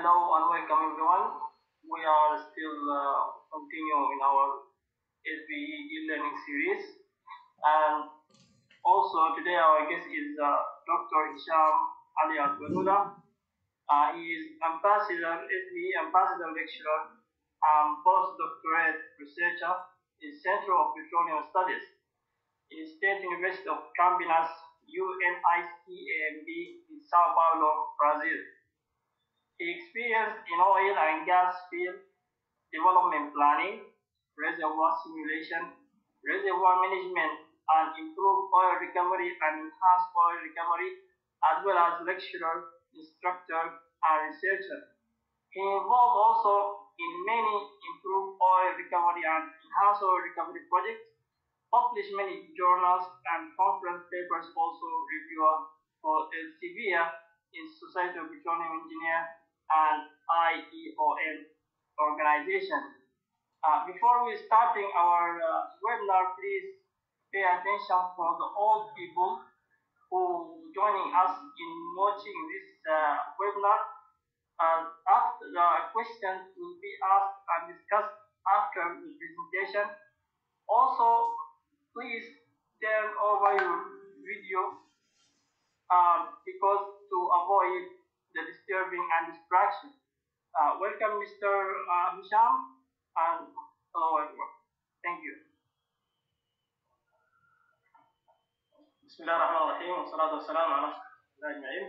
Hello and welcome everyone. We are still continuing in our SPE e-learning series, and also today our guest is Dr. Hisham Ali Al-Wadula. He is SPE Ambassador Lecturer and Postdoctorate Researcher in Center of Petroleum Studies in State University of Campinas, UNICAMB in Sao Paulo, Brazil. He experienced in oil and gas field development planning, reservoir simulation, reservoir management, and improved oil recovery and enhanced oil recovery, as well as lecturer, instructor, and researcher. He involved also in many improved oil recovery and enhanced oil recovery projects, published many journals and conference papers, also reviewer for Elsevier in Society of Petroleum Engineers and IEOM organization. Before we starting our webinar, please pay attention for the old people who joining us in watching this webinar. And after the questions will be asked and discussed after the presentation. Also, please turn over your video because to avoid the disturbing and distraction. Welcome, Mr. Hisham, and hello everyone. Thank you. بسم الله الرحمن الرحيم والصلاة والسلام على رسول الله أجمعين.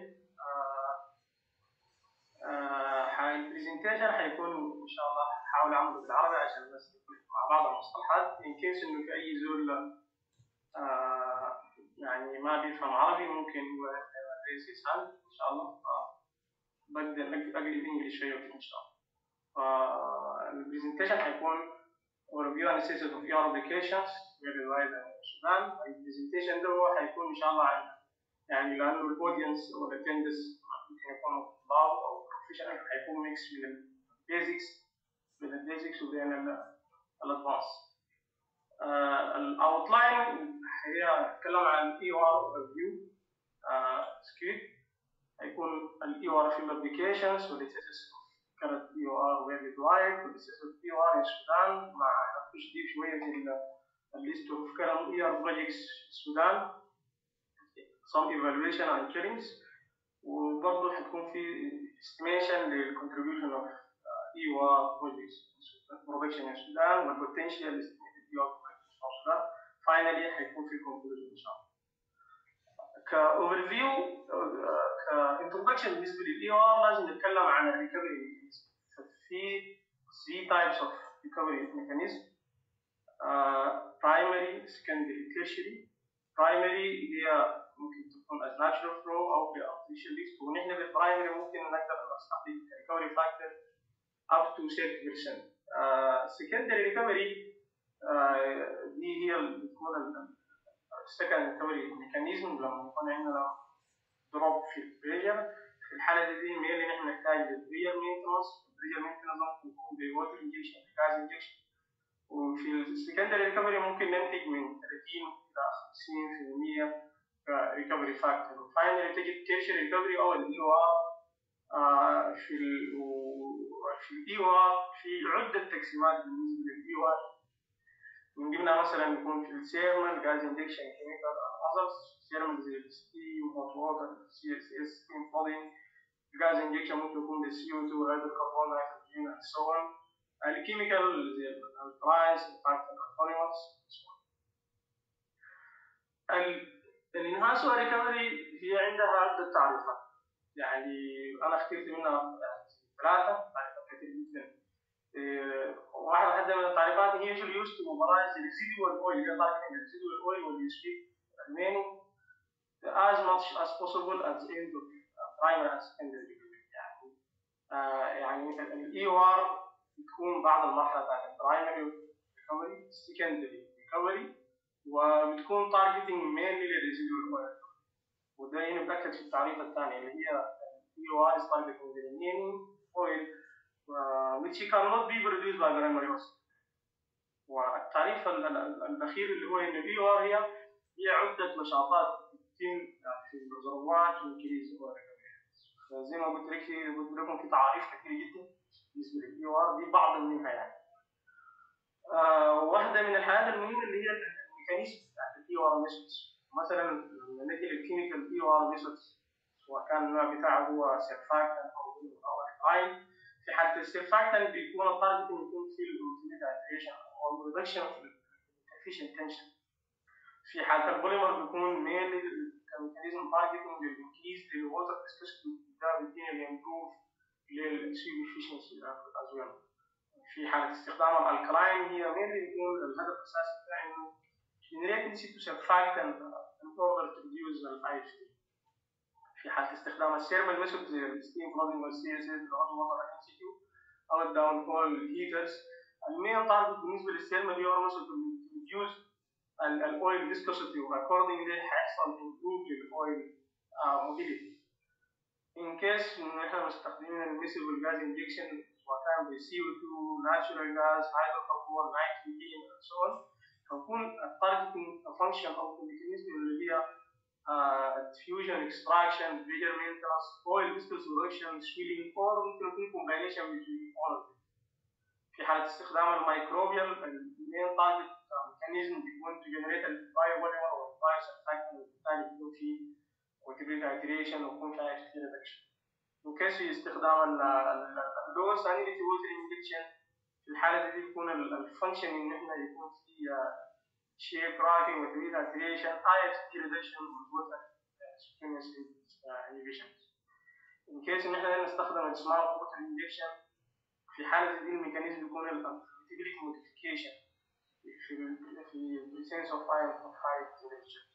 البرزنتيشن حيكون إن شاء الله هحاول أعمله بالعربي عشان الناس تكون مع بعض المصطلحات، إن كيس إنه في أي زول يعني ما بيفهم عربي ممكن يريز يسأل إن شاء الله. بقدر أقلب إنجليزي شوية إن شاء الله. البرزنتيشن حيكون overview and status of EOR applications worldwide in Sudan. البرزنتيشن ده هو حيكون إن شاء الله عن يعني لأنه الأودينس أو الأتندنس ممكن يكونوا طلاب أو بروفيشنال، حيكون ميكس بين البيزكس وبين الأدفانس. الأوتلاين هي نتكلم عن EOR Overview سكريبت، هيكون EOR Field Applications والstatus كانت EOR worldwide والstatus of EOR in Sudan، مع تشديد شوية في الليست of current EOR Projects Sudan، some evaluation and killings، وبرضه حتكون في estimation لل contribution of EOR Projects Production in Sudan والpotential estimated EOR Projects in Sudan. Finally حيكون في conclusion إن شاء الله. كoverview كintroduction بالنسبة لل EOR لازم نتكلم عن recovery mechanism. في 3 types of recovery mechanism: primary, secondary, tertiary. primary هي ممكن تكون as natural flow أو ب artificial lift، ونحن بالprimary ممكن نقدر نستخدم recovery factor up to 30%. secondary recovery دي هي اللي بتكون second recovery mechanism لما يكون عندنا drop في البريشر. في الحالة دي مينلي نحن نحتاج للبريشر مينتنس. البريشر مينتنس ممكن يكون بواتر انجكشن، بغاز انجكشن. وفي السكندري ريكفري ممكن ننتج من 30 إلى 50% كريكفري فاكتور. وفاينلي تجي التيرشري ريكفري أو EOR. في EOR في عدة تقسيمات بالنسبة للEOR، من ضمنها مثلا يكون في السيرمال غاز انجكشن كيميكال اذرز، سيرمال زي الستيم، هوت ووتر، CSS، ستيم فولينج. الغاز انجكشن ممكن يكون CO2، هيدروكربون، نيتروجين and so on. الكيميكال زي البرايس، الفاكتور، البوليمرز. الانهانسور ريكفري هي عندها عدة تعريفات، يعني انا اخترت منها 3 تعريفات كثير جدا. واحد من التعريفات هي usually used to mobilize the residual oil. هي targeting the residual oil when you speak remaining as much as possible at the end of primary and secondary recovery. يعني EOR بتكون بعد المرحلة بتاعت primary recovery، secondary recovery، وبتكون targeting mainly the residual oil. وده هنا بتأكد في التعريف الثاني اللي هي EOR is targeting the remaining oil which cannot be produced by primary process. والتعريف الأخير اللي هو إن EOR هي عدة نشاطات تتم في الريزرفوار to increase oil recovery. زي ما قلت لكم في تعاريف كثيره جدا بالنسبه للاي او ار، دي بعض منها يعني. واحده من الحاجات المهمه اللي هي الميكانيزم بتاعت الاي او ار ميثودز. مثلا لما نجي للكيميكال اي او ار ميثودز، سواء كان النوع بتاعه هو سيرفاكتنت او الكلاين. في حاله السيرفاكتنت بيكون التارجت يكون في الاوتوميت اتريشن او ريدكشن في الافيشنت تنشن. في حاله البوليمر بيكون مينلي كميكانيزم تارجتنج للانكريز للووتر فيسكوسيتي، ده بيدينا الامبروف للسويل افيشنسي از ويل. في حاله استخدام الالكلاين هي مينلي بيكون الهدف الاساسي بتاعه انه generate to surfactant in order to reduce the IFT. في حالة استخدام السيرمال ميثود زي الستيم فلودنج والسي اس اس الهوت ووتر ان سي كيو او الداون هول هيترز. المين تارجت بالنسبه للسيرمال اي او ار ميثود ريديوس الاويل فيسكوسيتي، واكوردنجلي هيحصل امبروف للاويل موبيليتي. ان كيس ان احنا مستخدمين الميسيبل جاز انجكشن سواء كان ب سي او 2 ناتشورال جاز هيدروكربون نيتروجين اند سو اون، هيكون التارجتنج فانكشن او الميكانيزم اللي هي diffusion, extraction, pressure maintenance, oil viscous reduction, swelling, or ممكن يكون combination between all of them. في حالة استخدام الميكروبيال المين تارجت ميكانيزم بيكون to generate البايو بوليمر او البايو سبستراكت، وبالتالي يكون في وتبريد هايدريشن ويكون في IFT reduction. In case في استخدام اللور سانيتي ووتر انجكشن، في الحالة دي بيكون الفانكشن ان احنا يكون في shape writing with relation, IFT reduction والوتر inhibitions. In case ان احنا نستخدم السمارت ووتر انجكشن، في حالة دي الميكانيزم يكون الفلتيبيليتي موديفيكيشن في presence of high temperature.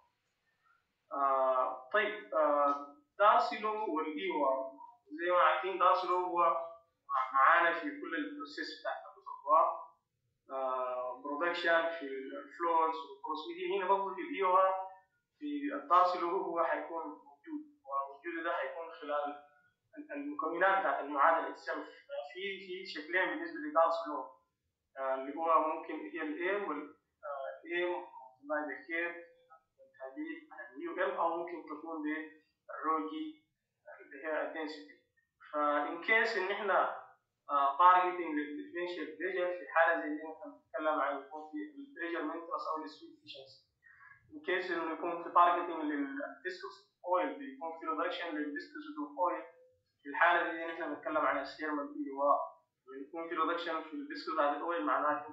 طيب دارسي لو والاي او ار زي ما عارفين، دارسي لو هو معانا في كل البروسيس بتاعت الريزرفوار برودكشن، في الفلوز والبروسيدي. هنا برضه في الاي او ار في الدارسي لو هو هيكون موجود، ووجوده ده هيكون خلال المكونات بتاعت المعادله السلف. في شكلين بالنسبه لدارسي لو، اللي هو ممكن هي الاي والاي مالتبلاي بالكيف والتعديل على اليو ال، او ممكن تكون بالروجي اللي هي الدنسيتي. فان كيس ان احنا تارجتنج للديفرنشال بريشر، في حاله زي دي احنا بنتكلم عن يكون في البريشر مينتنس او السويت افشنسي. ان كيس انه يكون في تارجتنج للفيسكوس اويل، بيكون في ريدكشن للفيسكوس اويل. في الحاله دي احنا بنتكلم عن السيرمال اي او ار. يكون في ريدكشن في الفيسكوس بتاع الاويل، معناته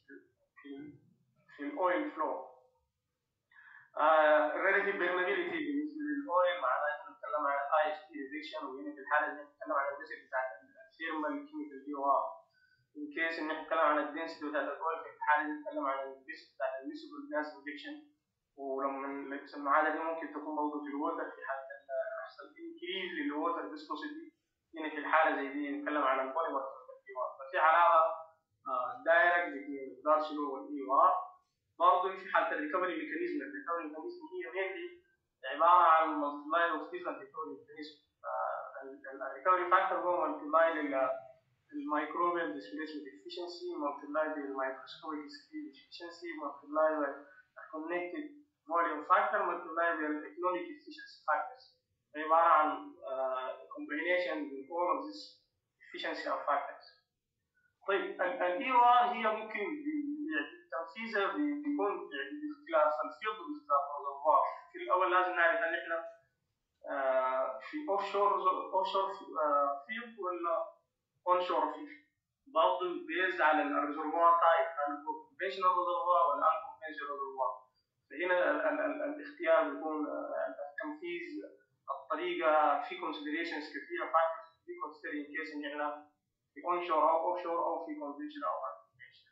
في الاويل فلو. الريلاتيف بيرمابيليتي بالنسبه للاويل، معناته بنتكلم عن اي اس تي ريدكشن. وهنا في الحاله دي بنتكلم عن الجزء بتاع الثيرمال كيميكال اي او ار. ان كيس ان احنا بنتكلم عن الدنسيتي بتاعت الاويل، في الحاله دي بنتكلم عن الجزء بتاع الميسيبل جاز انجكشن. ولما المعادله دي ممكن تكون موجوده في الووتر، في حاله يحصل انكريز للووتر فيسكوسيتي. هنا في الحاله زي دي نتكلم عن البوليمر اي او ار. ففي علاقه دايركت بين الدارسي لو والاي او ار. برضه في حاله الريكفري ميكانيزم، الريكفري ميكانيزم هي مينلي عباره عن مالتبلاي اوف ديفرنت ريكفري ميكانيزم. الريكفري فاكتور هو مالتبلاي للميكروبيال ديسبيسمنت افشنسي، مالتبلاي بالميكروسكوبيك سكيل افشنسي، مالتبلاي بالكونكتد فوليوم فاكتور، مالتبلاي بالايكونوميك افشنسي فاكتورز. عباره عن combination with all of this efficiency of factors. طيب الاي او ار هي ممكن تنفيذها بيكون باختلاف الفيض واختلاف الريزرفوار. في الاول لازم نعرف ان احنا في اوف شور فيض ولا اون شور فيض. برضه بيز على الريزرفوار تايب، هل هو كونفشنال ريزرفوار ولا ان كونفشنال ريزرفوار. فهنا الاختيار بيكون التنفيذ الطريقه في كونسيدريشنز كثيره، فاكتورز في كونسيدرين كيس ان احنا في اون شور او اوف شور او في كونفشنال او ان كونفشنال.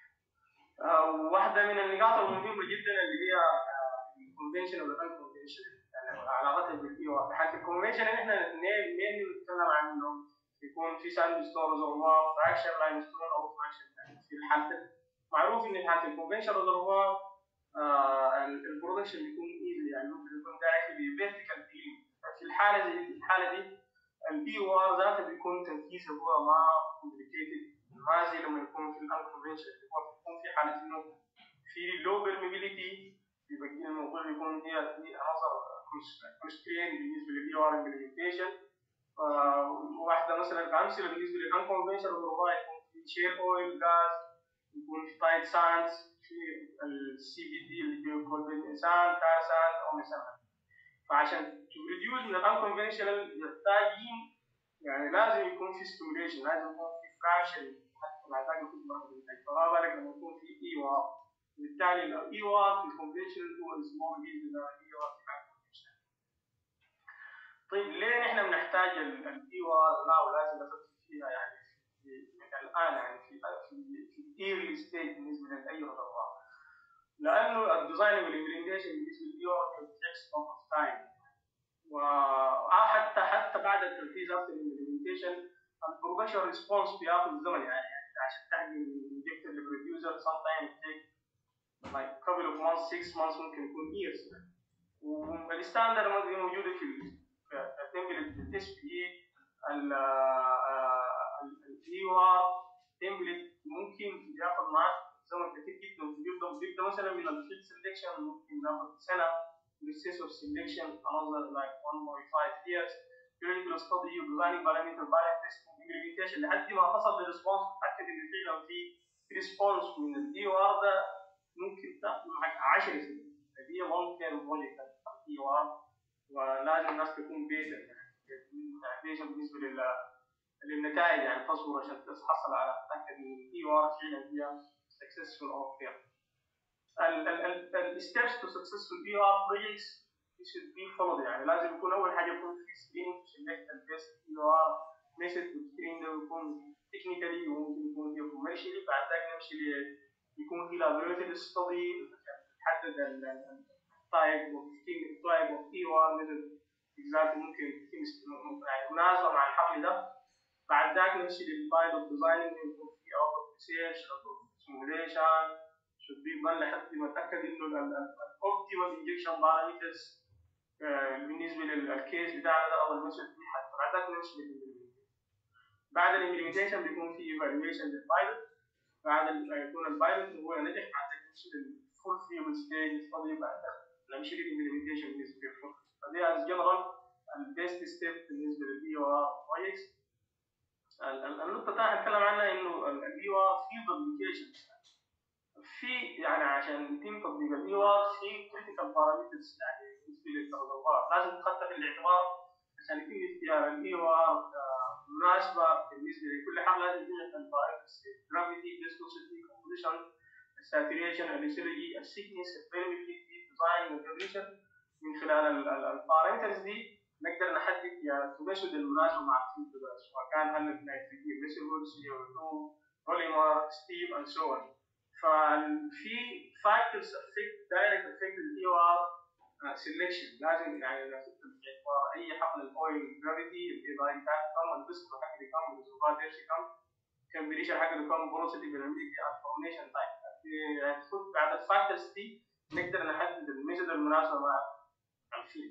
واحده من النقاط المهمه جدا اللي هي الكونفشنال والان كونفشنال، يعني علاقتها بالاي او ار. حتى الكونفشنال احنا نتكلم عن انه يكون في ساند ستون ريزرفوار، فراكشن لاين ستون او فراكشن لاين. في الحاله معروف ان في حاله الكونفشنال ريزرفوار البرودكشن بيكون ايزي، يعني ممكن يكون دايركتلي فيرتيكال بيم. في الحاله دي الاي او ار ذاته بيكون تنفيذه هو ما كومبليكيتد، ما زي لما يكون في الان كونفشنال يكون في حاله انه في لو بيرميبيليتي، يبقى الموضوع يكون هي عناصر كونسترين بالنسبه للاي او ار امبلمنتيشن. واحده مثلا كامثله بالنسبه للانكونفشنال غرباء يكون في شيل اويل غاز، يكون في تايد ساندز، في السي بي دي اللي بيكون بالانسان تار ساند او مثلا. فعشان تريديوس من الانكونفشنال محتاجين يعني لازم يكون في ستيميوليشن، لازم يكون في فراكشن حتى مع ذلك يكون مرض الانتاج، فما بالك لما يكون في اي او ار. بالتالي الاي او ار في الكونفشنال هو سمول جيز من الاي او ار في الانكونفشنال. طيب ليه نحن بنحتاج الاي او ار ناو؟ لازم نفكر فيها يعني في الان يعني في الايرلي ستيج بالنسبه لاي رضوان، لانه الديزاين والامبلمنتيشن بالنسبه للاي او ار تكس اوف تايم، وحتى بعد التنفيذ افتر الامبلمنتيشن البرودكشن ريسبونس بياخذ زمن يعني عشان تحقق الانجكتور للبروديوسر sometimes take like couple of months 6 months ممكن يكون years. والستاندرد موجوده في التمبلت في الاس بي اي الاي او ار تمبلت ممكن ياخذ معك زمن كثير جدا. بيبدا مثلا من الفيلد سelection ممكن ياخذ سنه، process of selection another like 1.5 years. periodical study designing parameter balance testing implementation لحد ما تصل للريسبونس وتاكد ان فعلا في ريسبونس من الاي او ار ده ممكن تاخذ معك 10 سنين. هي لونج تيرم بروجكت الاي او ار، ولازم الناس تكون بيشنت يعني بيشنت بالنسبه للنتائج يعني تصبر عشان تحصل على تاكد ان الاي او ار فعلا هي successful or fair. الستبس تو سكسسفul EOR projects should be followed. يعني لازم يكون اول حاجه يكون في سكرين تو سيلكت البيست EOR ميثود، والسكرين ده يكون تكنيكالي وممكن يكون فيه كوميرشالي. بعد ذلك نمشي يكون في لابوراتوري ستدي تحدد التايب اوف EOR ميثود اكزاكتلي ممكن يعني مناسبه مع الحقل ده. بعد ذلك نمشي للبايلوت ديزايننج، يكون في اوت ريسيرش او سيموليشن should be done لحد ما اتاكد انه الاوبتيمال انجكشن بارامترز بالنسبه للكيس بتاعنا ده او الميثود دي. حتى بعد ذلك نمشي للامبلمنتيشن. بعد الامبلمنتيشن بيكون في ايفالويشن للبايلوت. بعد ما يكون البايلوت هو نجح بعد ذلك نمشي للفول فيلد ستيج ستدي، بعد ذلك نمشي للامبلمنتيشن بالنسبه للفول. فدي از جنرال البيست ستيب بالنسبه للاي او ار بروجكتس. النقطه الثانيه هنتكلم عنها انه الاي او ار فيلد ابلكيشن في يعني عشان يتم تطبيق الاي او ار في كريتيكال بارامترز يعني بالنسبه للتطبيقات لازم تحط في الاعتبار عشان يتم اختيار الاي او ار مناسبه بالنسبه لكل حاجه. لازم يتم البارامترز جرافيتي، فيسكوسيتي، كومبوزيشن، الساتوريشن، الاسيلوجي، السيكنس، البيرميبيليتي، ديزاين، والكونديشن. من خلال البارامترز دي نقدر نحدد يا الميثود المناسب مع الفيلد ده، سواء كان هل نيتريجين ريسيفول CO2 بوليمر ستيم اند سو اون. ففي فاكتورز افكت دايركت افكت الاي او ار سيلكشن. لازم يعني ناخد في اعتبار اي حقل الاويل جرافيتي، الاي بتاعته كم، البسط حقه كم، الريزرفوار ديرسي كم، تمبريتشر حقه كم، بوروسيتي بالامريكي، الفورميشن تايب. يعني بعد الفاكتورز دي نقدر نحدد الميثود المناسبه مع الفيلد.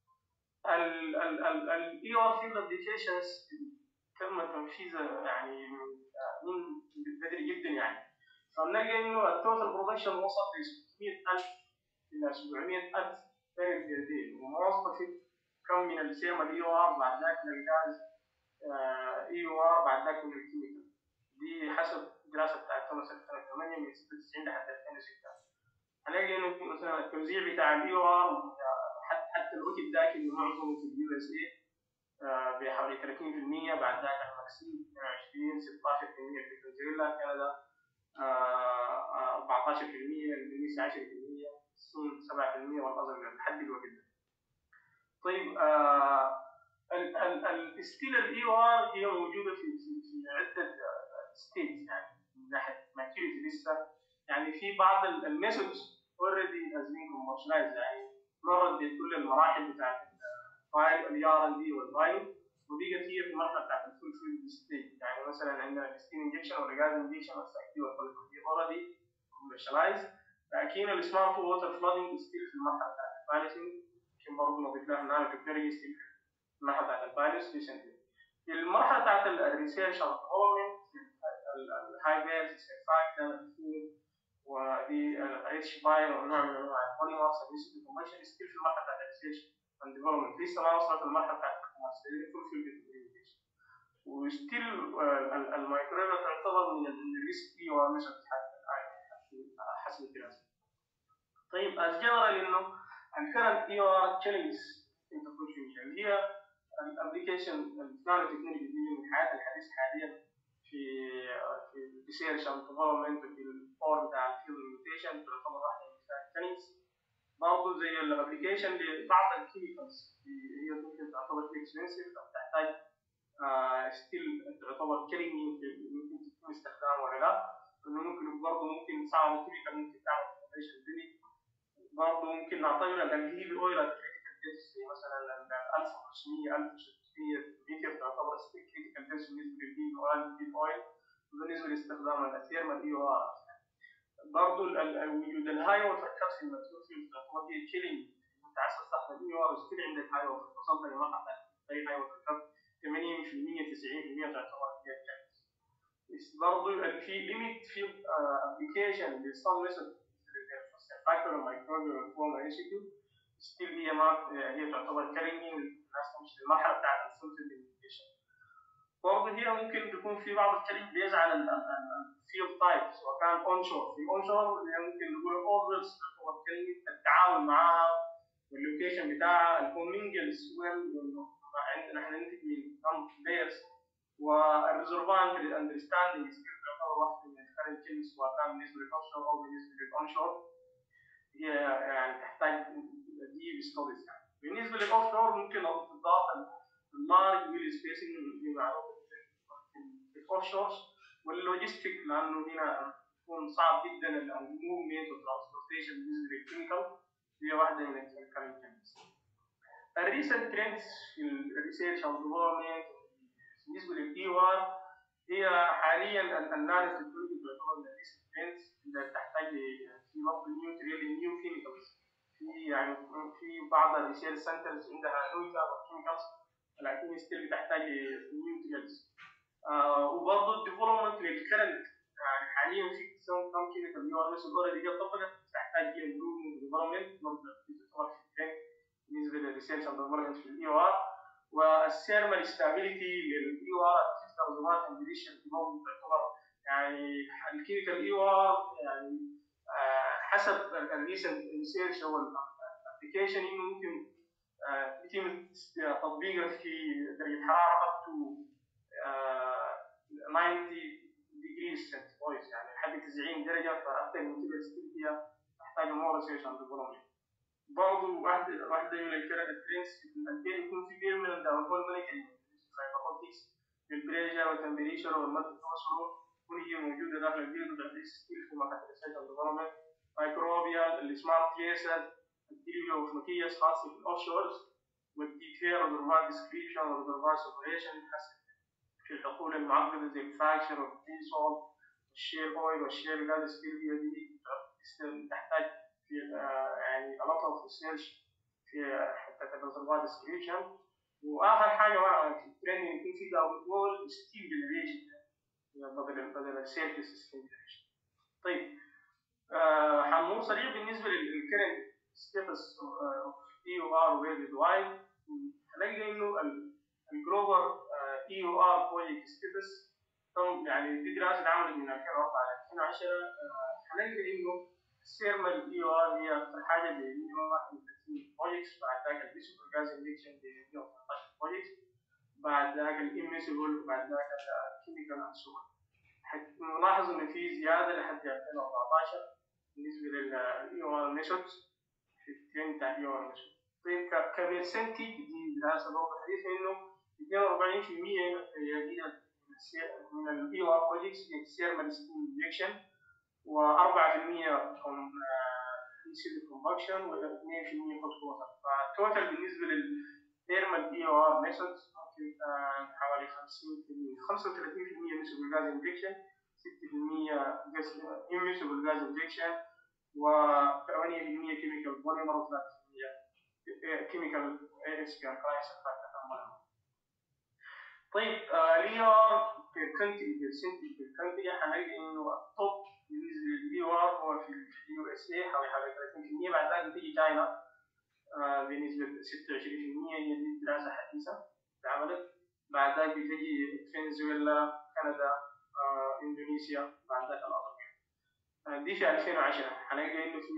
الاي او ار فيلد ابلكيشنز تم تنفيذها يعني من بدري جدا يعني. فبنلقى انه التوتال برودكشن وصل ل 600,000 الى 700,000 بارل بير دي، ومواصفه كم من السيم الاي او ار، بعد ذاك من الغاز اي او ار، بعد ذاك من الكيميكال. دي حسب الدراسه بتاعتنا سنه 2008 من 96 لحد 2006. هنلاقي انه مثلا التوزيع بتاع الاي او ار حتى الوقت ذاك انه معظمه في اليو اس اي بحوالي 30%، بعد ذاك المكسيك 22%، 16% في فنزويلا، كندا 14%، اندونيسيا 10%، الصين 7%، والاظهر لحد الوقت ده. طيب ستيل الاي او ار هي موجوده في عده ستيتس يعني من ناحيه ماتيوريتي لسه. يعني في بعض الميثودز اوريدي هاز بين كوميرشلايز يعني مرت بكل المراحل بتاعت الاي ار ان دي والفايل، وبقت هي في المرحله بتاعت الفول فيلد ستيج. يعني مثلا عندنا الستيم انجكشن والغاز انجكشن والسايكل والبوليمر اوريدي كوميرشلايز. لكن السمارت ووتر فلودنج ستيل في المرحله بتاعت البالانسنج، يمكن برضه نضيف لها النانو تكنولوجي ستيل في المرحله بتاعت البالانس ريسنتلي. في المرحله بتاعت الريسيرش اند ديفلوبمنت الهاي فاليو سيرفاكتور ودي اتش باين ونوع من انواع البوليمرز الكوميرشال ستيل في المرحله بتاعت الريسيرش اند ديفلوبمنت، لسه ما وصلت المرحله بتاعت الكوميرشال. وستيل المايكرويف تعتبر من الريسك اي او ار ميثود حسب الدراسه. طيب از جنرال انه الكرنت اي او ار تشالنجز انت تكون شنو اللي هي الابلكيشن النانو تكنولوجي دي من الحياه الحديثه حاليا في الريسيرش اند ديفلوبمنت في الفور بتاع الفيلد ليميتيشن تعتبر واحده من التشالنجز. برضه زي الابلكيشن لبعض الكيميكالز هي ممكن تعتبر اكسبنسيف تحتاج ستيل تعتبر تشالنجينج ممكن تكون استخدام ولا لا. ممكن برضه ممكن صعب الكيميكال ممكن تعمل فورميشن دي. برضه ممكن نعتبر الهيفي اويل كريتيكال ديس زي مثلا 1500 1600 متر تعتبر ستيل كريتيكال ديس بالنسبه للهيفي اويل وبالنسبه لاستخدام الثيرمال اي او ار. برضه وجود الهاي ووتر كاب في الماتيريال تعتبر هي تشيلنج. انت عايز تستخدم اي او ار ستيل عندك هاي ووتر وصلت لمرحله اي هاي ووتر كاب 80% 90% تعتبر هي تشيلنج. برضه في ليميت في ابلكيشن للصم ميثود فاكتور مايكروبيال فورم انستيتيوت ستيل هي تعتبر تشالنجينج الناس تمشي للمرحله بتاعت السنسيتيفيكيشن. برضه هي ممكن تكون في بعض التشالنج بيز على الفيلد تايب سواء كان اون شور. في اون شور ممكن نقول اوفرز تعتبر تشالنج التعامل معها واللوكيشن بتاعها الكومينجلز عندنا احنا ننتج من لايرز والريزرفان في الاندرستاندنج تعتبر واحده من الكرنت تشالنجز سواء كان بالنسبه للاوفشور او بالنسبه للاونشور. هي يعني تحتاج ديب ستاديز. يعني بالنسبه للاوفشور ممكن تضاف اللارج ويل سبيسنج اللي معروف في الاوفشورز واللوجيستيك لانه هنا يكون صعب جدا الموفمنت والترانسبورتيشن بالنسبه للكيميكال. هي واحده من الكرنت تشالنجز. الريسنت ترندز في الريسيرش اند ديفلوبمنت بالنسبه للاي او ار هي حاليا النانو تكنولوجي تعتبر من الريسنت ترندز اللي تحتاج في برضه نيو كيميكالز. في يعني في بعض الريسيرش سنترز عندها نوع كيميكالز لكن ستيل بتحتاج نيو تريلز. وبرضه الديفلوبمنت للكرنت يعني حاليا في كم كيميكال يو ار ميثود اوريدي هي طبقت تحتاج امبروفمنت ديفلوبمنت برضه تعتبر في الترند بالنسبه للريسيرش اند ديفلوبمنت في الاي او ار. والثيرمال ستابيليتي للاي او ار تستخدمات كونديشن برضه تعتبر يعني الكيميكال اي او ار يعني حسب الريسنت ريسيرش او الابلكيشن انه ممكن يتم تطبيقه في درجه حراره up to 90 degrees centigrade يعني لحد 90 درجه. فاكثر من كده هي تحتاج مور ريسيرش اند ديفلوبمنت. برضه واحده من الترندز في يكون في بيرمننت او هول مانيتنج فايبر اوبتكس بالبريشر والتمبريتشر والمالتي فلو هي موجوده داخل الجلد وتحديث ستيل في مكاتب الريسيرش اند ديفلوبمنت. مايكروبيال السمارت تيسر الديليو اوف ماتيريالز خاصه في الاوف شورز والديتيل ريزرفوار ديسكريبشن وريزرفوار سيبريشن في الحقول المعقده زي الفراكشر والديسول والشير اويل والشير جاز ستيل هي دي تحتاج في يعني a lot of research في حته الريزرفوار ديسكريبشن. واخر حاجه في التريننج يكون في داون ستيل جنريشن بدل السيرفيس ستيل جنريشن. طيب حنمر سريع بالنسبه للكرنت ستاتس اوف اي او ار وورلد وايد. هنلاقي انه الجلوبال اي او ار بروجكت ستاتس يعني دي دراسه اتعملت من 2004 ل 2010. هنلاقي انه الثيرمال اي او ار هي اكثر حاجه ب 131 بروجكتس. بعد ذاك الفيسبل جاز انجكشن ب 113 بروجكتس. بعد ذاك الاميسبل وبعد ذاك الكيميكال انسول. نلاحظ ان في زياده لحد 2014 بالنسبه للاي او ار ميثودز في الترند بتاع الاي او ار ميثود. طيب كبرسنتج دي دراسه برضه حديثه انه 42% من الاي او ار بروجكتس هي ثيرمال ستيم انجكشن و4% سيلف كومباكشن و2% هوت ووتر. فالتوتال بالنسبه للثيرمال اي او ار ميثودز ممكن حوالي 50% 35% مثل الغاز انجكشن 6% immiscible gas injection و8% chemical polymer و3% chemical SPR crisis factor. طيب الاي ار في الكونتري في الكونتري هنلاقي انه التوب بالنسبه للاي ار هو في اليو اس اي حوالي 30%. بعد ذلك تيجي تشاينا بنسبه 26%. هي دي دراسه حديثه اتعملت بعد ذلك بتجي فنزويلا، كندا، اندونيسيا، بعد ذلك الأرجنتين. دي في 2010. هنلاقي انه في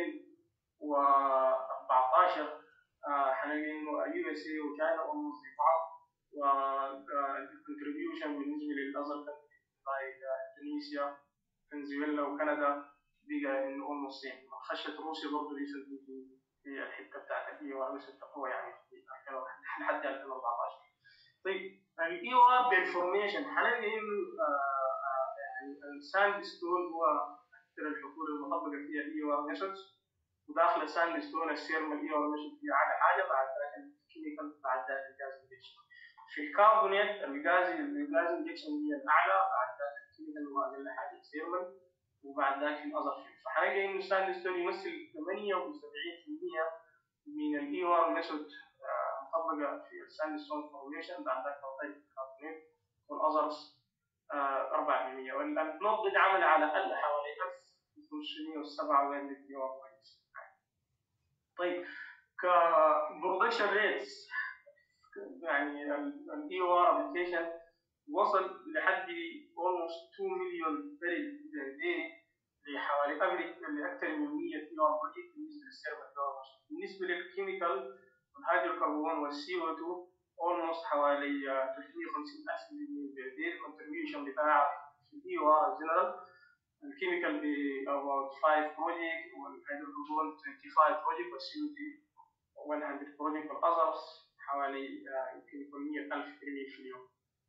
2014 هنلاقي انه يو اس اي وكاينا اولموست زي بعض، والكونتريبيوشن بالنسبه للأزر زي اندونيسيا، فنزويلا وكندا بقى انه اولموست سيم. خشت روسيا برضه في الحته بتاعت الاي او ار قوه يعني في 2001 لحد 2014. طيب الاي او ار بيرفورميشن هنلاقي انه يعني الساند ستون هو اكثر الحقول المطبقه فيها الاي او ار ميثودز، وداخل الساند ستون السيرم الاي او ار ميثود هي اعلى حاجه، بعد ذلك الكيميكال، بعد ذلك الجاز انجكشن. في الكربونات الجاز انجكشن هي الاعلى، بعد ذلك الكيميكال هو اقل حاجه سيرمال، وبعد ذلك في الازر فيلد. فحنلاقي انه الساند ستون يمثل 78% من الاي او ار ميثود مطبقه في الساند ستون فورميشن، بعد ذلك تغطيه الكربونات، والازرز 4%. والنقط دي عمل على الاقل حوالي 1507 وين الاي او ار بروجكتس. طيب كبرودكشن ريتس، يعني الاي او ار ابلكيشن وصل لحد almost 2 مليون بريل بير داي لحوالي لاكثر من 100 اي او ار بروجكت بالنسبه للسيرفر. بالنسبه للكيميكال والهيدروكربون والسي او 2 almost حوالي 350,000 مليون بير داي. الكونتريبيوشن بتاعها في الاي او ار جنرال الكيميكال ب about 5 بروجكت، والهيدروكربون 25 بروجكت، والسي او 2 100 بروجكت، والاذرز حوالي يمكن يكون 100,000 بريميل في اليوم.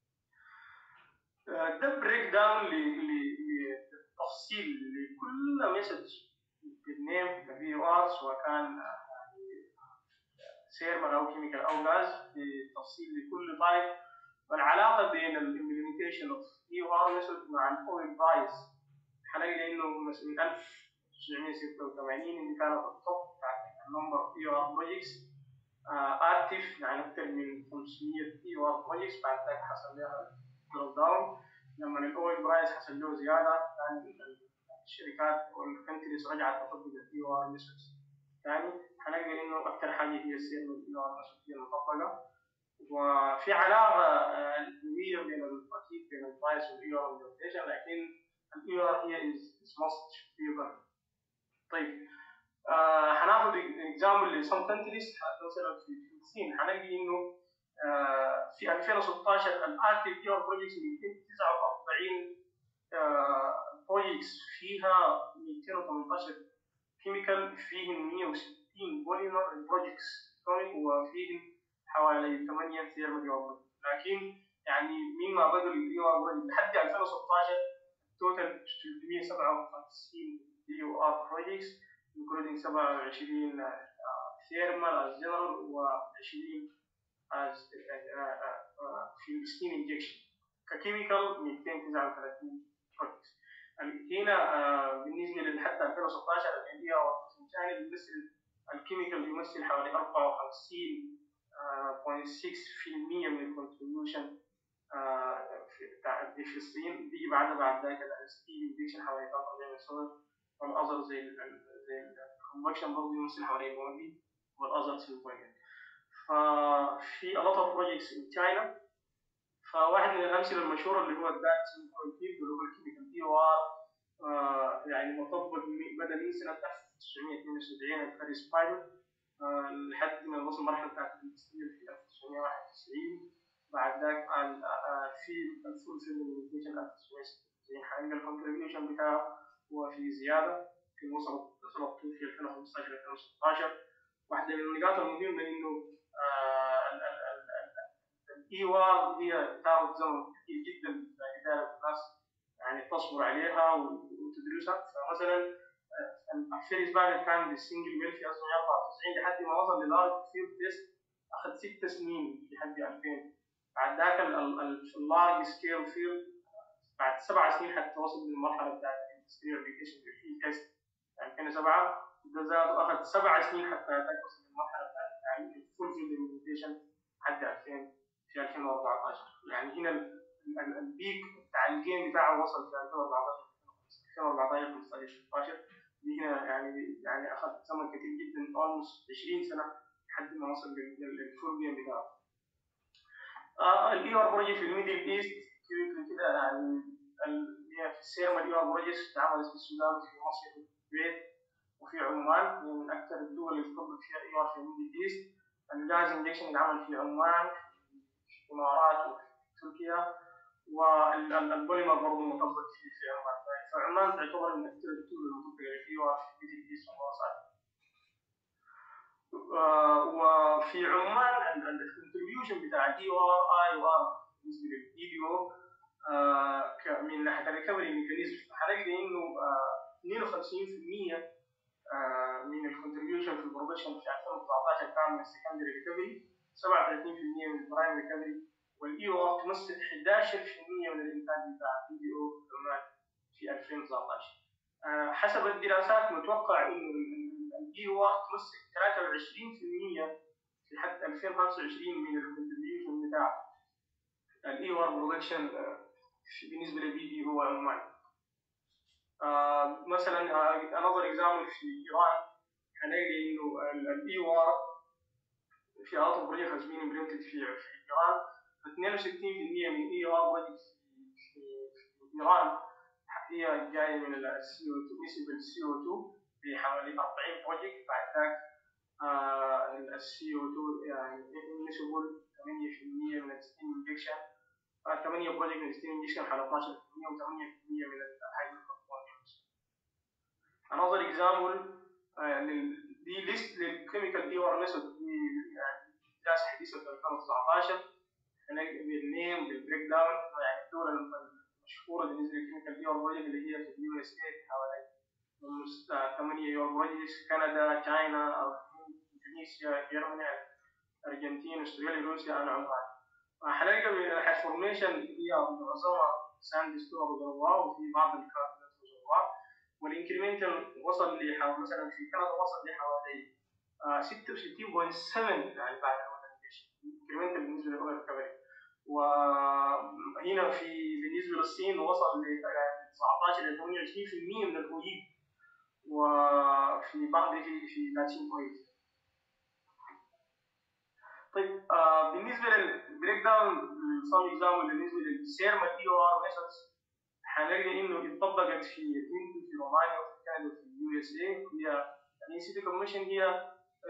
ده بريك داون للتفصيل لكل مسج بالنيم في او ار، سواء كان سيرمال او كيميكال او غاز، بتفصيل لكل تايب، والعلاقه بين الامبلمنتيشن اوف اي او ار ميثود مع الاويل برايس. هنلاقي انه من 1986 اللي كانت التوب بتاعت النمبر اي او ار بروجكتس اكتف، يعني اكثر من 500 اي او ار بروجكتس، بعد ذلك حصل لها دروب داون لما الاويل برايس حصل له زياده، يعني الشركات والكونتريز رجعت تطبق الاي او ار ميثودز ثاني. هنلاقي انه اكثر حاجه هي السير من الاي او ار ميثود هي المطبقه، وفي علاقه قويه بين اكيد بين البرايس والاي او ار امبلمنتيشن، لكن الاي او ار هي از ماست فيفر. طيب هناخد اكزامبل لسم كونتريز. مثلا في الصين هنلاقي انه في 2016 الاكتيف اي او ار بروجكتس 249 بروجكتس، فيها 218 كيميكال، فيهم 160 بوليمر بروجكتس، وفيهم حوالي 8 ثيرمال اي او ار. لكن يعني مما بدل الاي او ار بروجكت لحد 2016 توتال 357 اي او ار بروجكتس، including 27 ثيرمال از جنرال، و20 از في الستيم انجكشن. ككيميكال 239 بروجكتس. هنا بالنسبه لحتى 2016 الاي او ار بيمثل الكيميكال يمثل حوالي 54.6% من الكونتريبيوشن في الصين. بيجي بعد ذلك الستيم انجكشن حوالي 43%، والاذر زي الكونفكشن برضه يمثل حوالي 40%، والاذر 2%. ففي a lot of projects in China. فواحد من الامثله المشهوره اللي هو الدات اللي هو الكيميكال اي او ار، يعني مطبق بدا من سنه 1972 الفارس بايلوت لحد ما وصل المرحله بتاعت التسجيل في 1991. بعد ذاك في الفول سيمبلمنتيشن 1996 حقق الكونتريبيوشن بتاعه هو في زياده، في وصلت في 2015 2016. واحده من النقاط المهمه انه الاي او ار هي تاخذ زمن كثير جدا لاداره الناس يعني تصبر عليها وتدرسها. فمثلا الفيريز باجر كان بالسنجل ميل في 1994 لحد ما وصل للارج فيلد تيست اخذ 6 سنين لحد 2000. بعد ذاك اللارج سكيل فيلد بعد 7 سنين حتى وصل للمرحله بتاعت الاندستريال ابلكيشن في الفيلد تيست 2007. ده ذاته اخذ 7 سنين حتى وصل للمرحله بتاعت الفول فيلد امبلمنتيشن حد 2000 في 2014. يعني هنا البيك بتاع الجيم بتاعه وصل في 2014 15 16. دي هنا يعني اخذ زمن كثير جدا almost 20 سنه لحد ما وصل للفول جيم بتاعه. الاي ار بروجكت في الميدل ايست كده يعني في السيرما الاي ار بروجكت اتعملت في السودان وفي مصر وفي الكويت وفي عمان من اكثر الدول اللي تطبق فيها اي ار في الميدل ايست. الجاز انجكشن اللي عمل في عمان في الامارات وفي تركيا، والبوليمر برضه مطبق في عمان. فعمان تعتبر من اكثر الدول المطبقه للاي ار في الميدل ايست والوسط. وفي عمان الكونتريبيوشن بتاع الاي او ار بالنسبه للاي دي او من ناحيه الريكفري ميكانيزم هنلاقي انه 52% من الكونتريبيوشن في البرودكشن في 2019 كان من السكندري ريكفري، 37% من البرايم ريكفري، والاي او ار تمثل 11% من الانتاج بتاع الاي دي او عمان في 2019. حسب الدراسات متوقع انه الاي او ار تمثل 23% في حد 2025 من الكونتريبيوشن بتاع الاي او ار برودكشن بالنسبه للبي دي او عمان. مثلا another example في ايران هنلاقي انه الاي او ار في اطول بروجكت has been implemented في ايران. 62% من اي او ار بروجكت في ايران هي جايه من السي او 2 نسبه السي او 2 بحوالي 40 بروجكت. بعد ذاك السي او 2 يعني نسبه 8% من الستيم انجكشن، 8 بروجكت من الستيم انجكشن حوالي 12% و8% من الهيدروكربون. another example دي ليست للكيميكال اي ار ميثود دي يعني دراسه حديثه في 2019 هنلاقي بالنيم بالبريك داون يعني الدول المشهوره بالنسبه للكيميكال اي ار بروجكت اللي هي في اليو اس اي حوالي 8 اي ار بروجكتس، كندا، تشاينا، اندونيسيا، جرمانيا، ارجنتين، استراليا، روسيا، عمان. هنلاقي الفورميشن هي معظمها ساند ستون ريزرفوار وفي بعض الكاربونات ريزرفوار، والانكريمنتال وصل لحوالي مثلا في كندا وصل لحوالي 66.7 يعني بعد الانكريمنتال بالنسبه للاويل ريكفري. وهنا بالنسبه للصين وصل ل 19 ل 28% من الاويل، وفي بعض في لاتين اويل. طيب بالنسبه للبريك داون سام اكزامبل بالنسبه للسيرما اي او ار ميثودز هنلاقي انه اتطبقت في الهند وفي رومانيا وفي كندا وفي اليو اس اي. هي الانسيتو كومبشن هي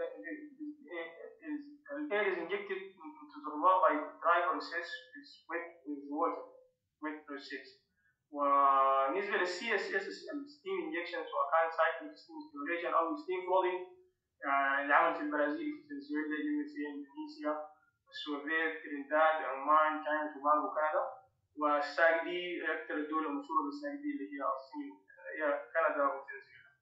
air is injected into the reservoir by dry process with water wet process. وبالنسبه للسي اس اس الستيم انجكشن سواء كان سايكليك ستيم ستيميوليشن او ستيم فلودنج اللي عمل في البرازيل في فنزويلا يو اس اي اندونيسيا السويد ترينيداد عمان تشاينا توباغو وكندا. والساق دي اكثر الدول المشهوره بالساق دي اللي هي الصين هي كندا وفنزويلا.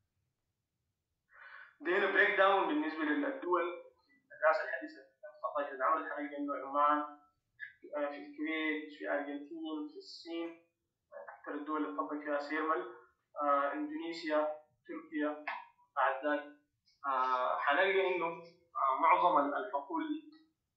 ده هنا بريك داون بالنسبه للدول الدراسه الحديثه في 2019 اللي عملت حاجه انه عمان في الكويت في الارجنتين في الصين اكثر الدول اللي طبق فيها سيرمال، اندونيسيا، تركيا. بعد ذلك هنلاقي انه معظم الحقول دي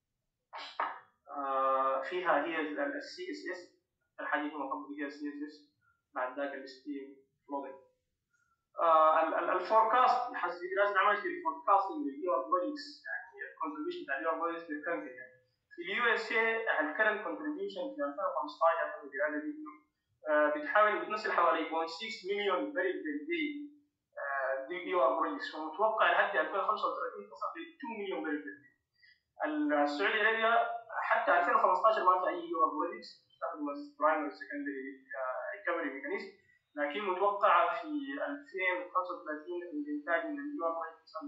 فيها هي السي اس اس، الحاجه اللي مطبق فيها السي اس اس. بعد ذلك الستيم فلودنج. الفوركاست دراسه عملت في الفوركاستنج للاي او ار بروجكتس يعني الكونتريبيوشن بتاع الاي او ار بروجكتس للكونتري. في اليو اس اي الكرنت كونتريبيوشن في 2015 الدراسه دي بتحاول بتمثل حوالي 0.6 مليون باريل بير دي دي اي او ار بروجكتس، ومتوقع لحد 2035 تصل ل 2 مليون باريل بير دي. السعوديه الارابيه حتى 2015 ما في اي اي او ار بروجكتس تستخدم البرايمري سكندري ريكفري ميكانيزم، لكن متوقع في 2035 الانتاج من الاي او ار بروجكتس يصل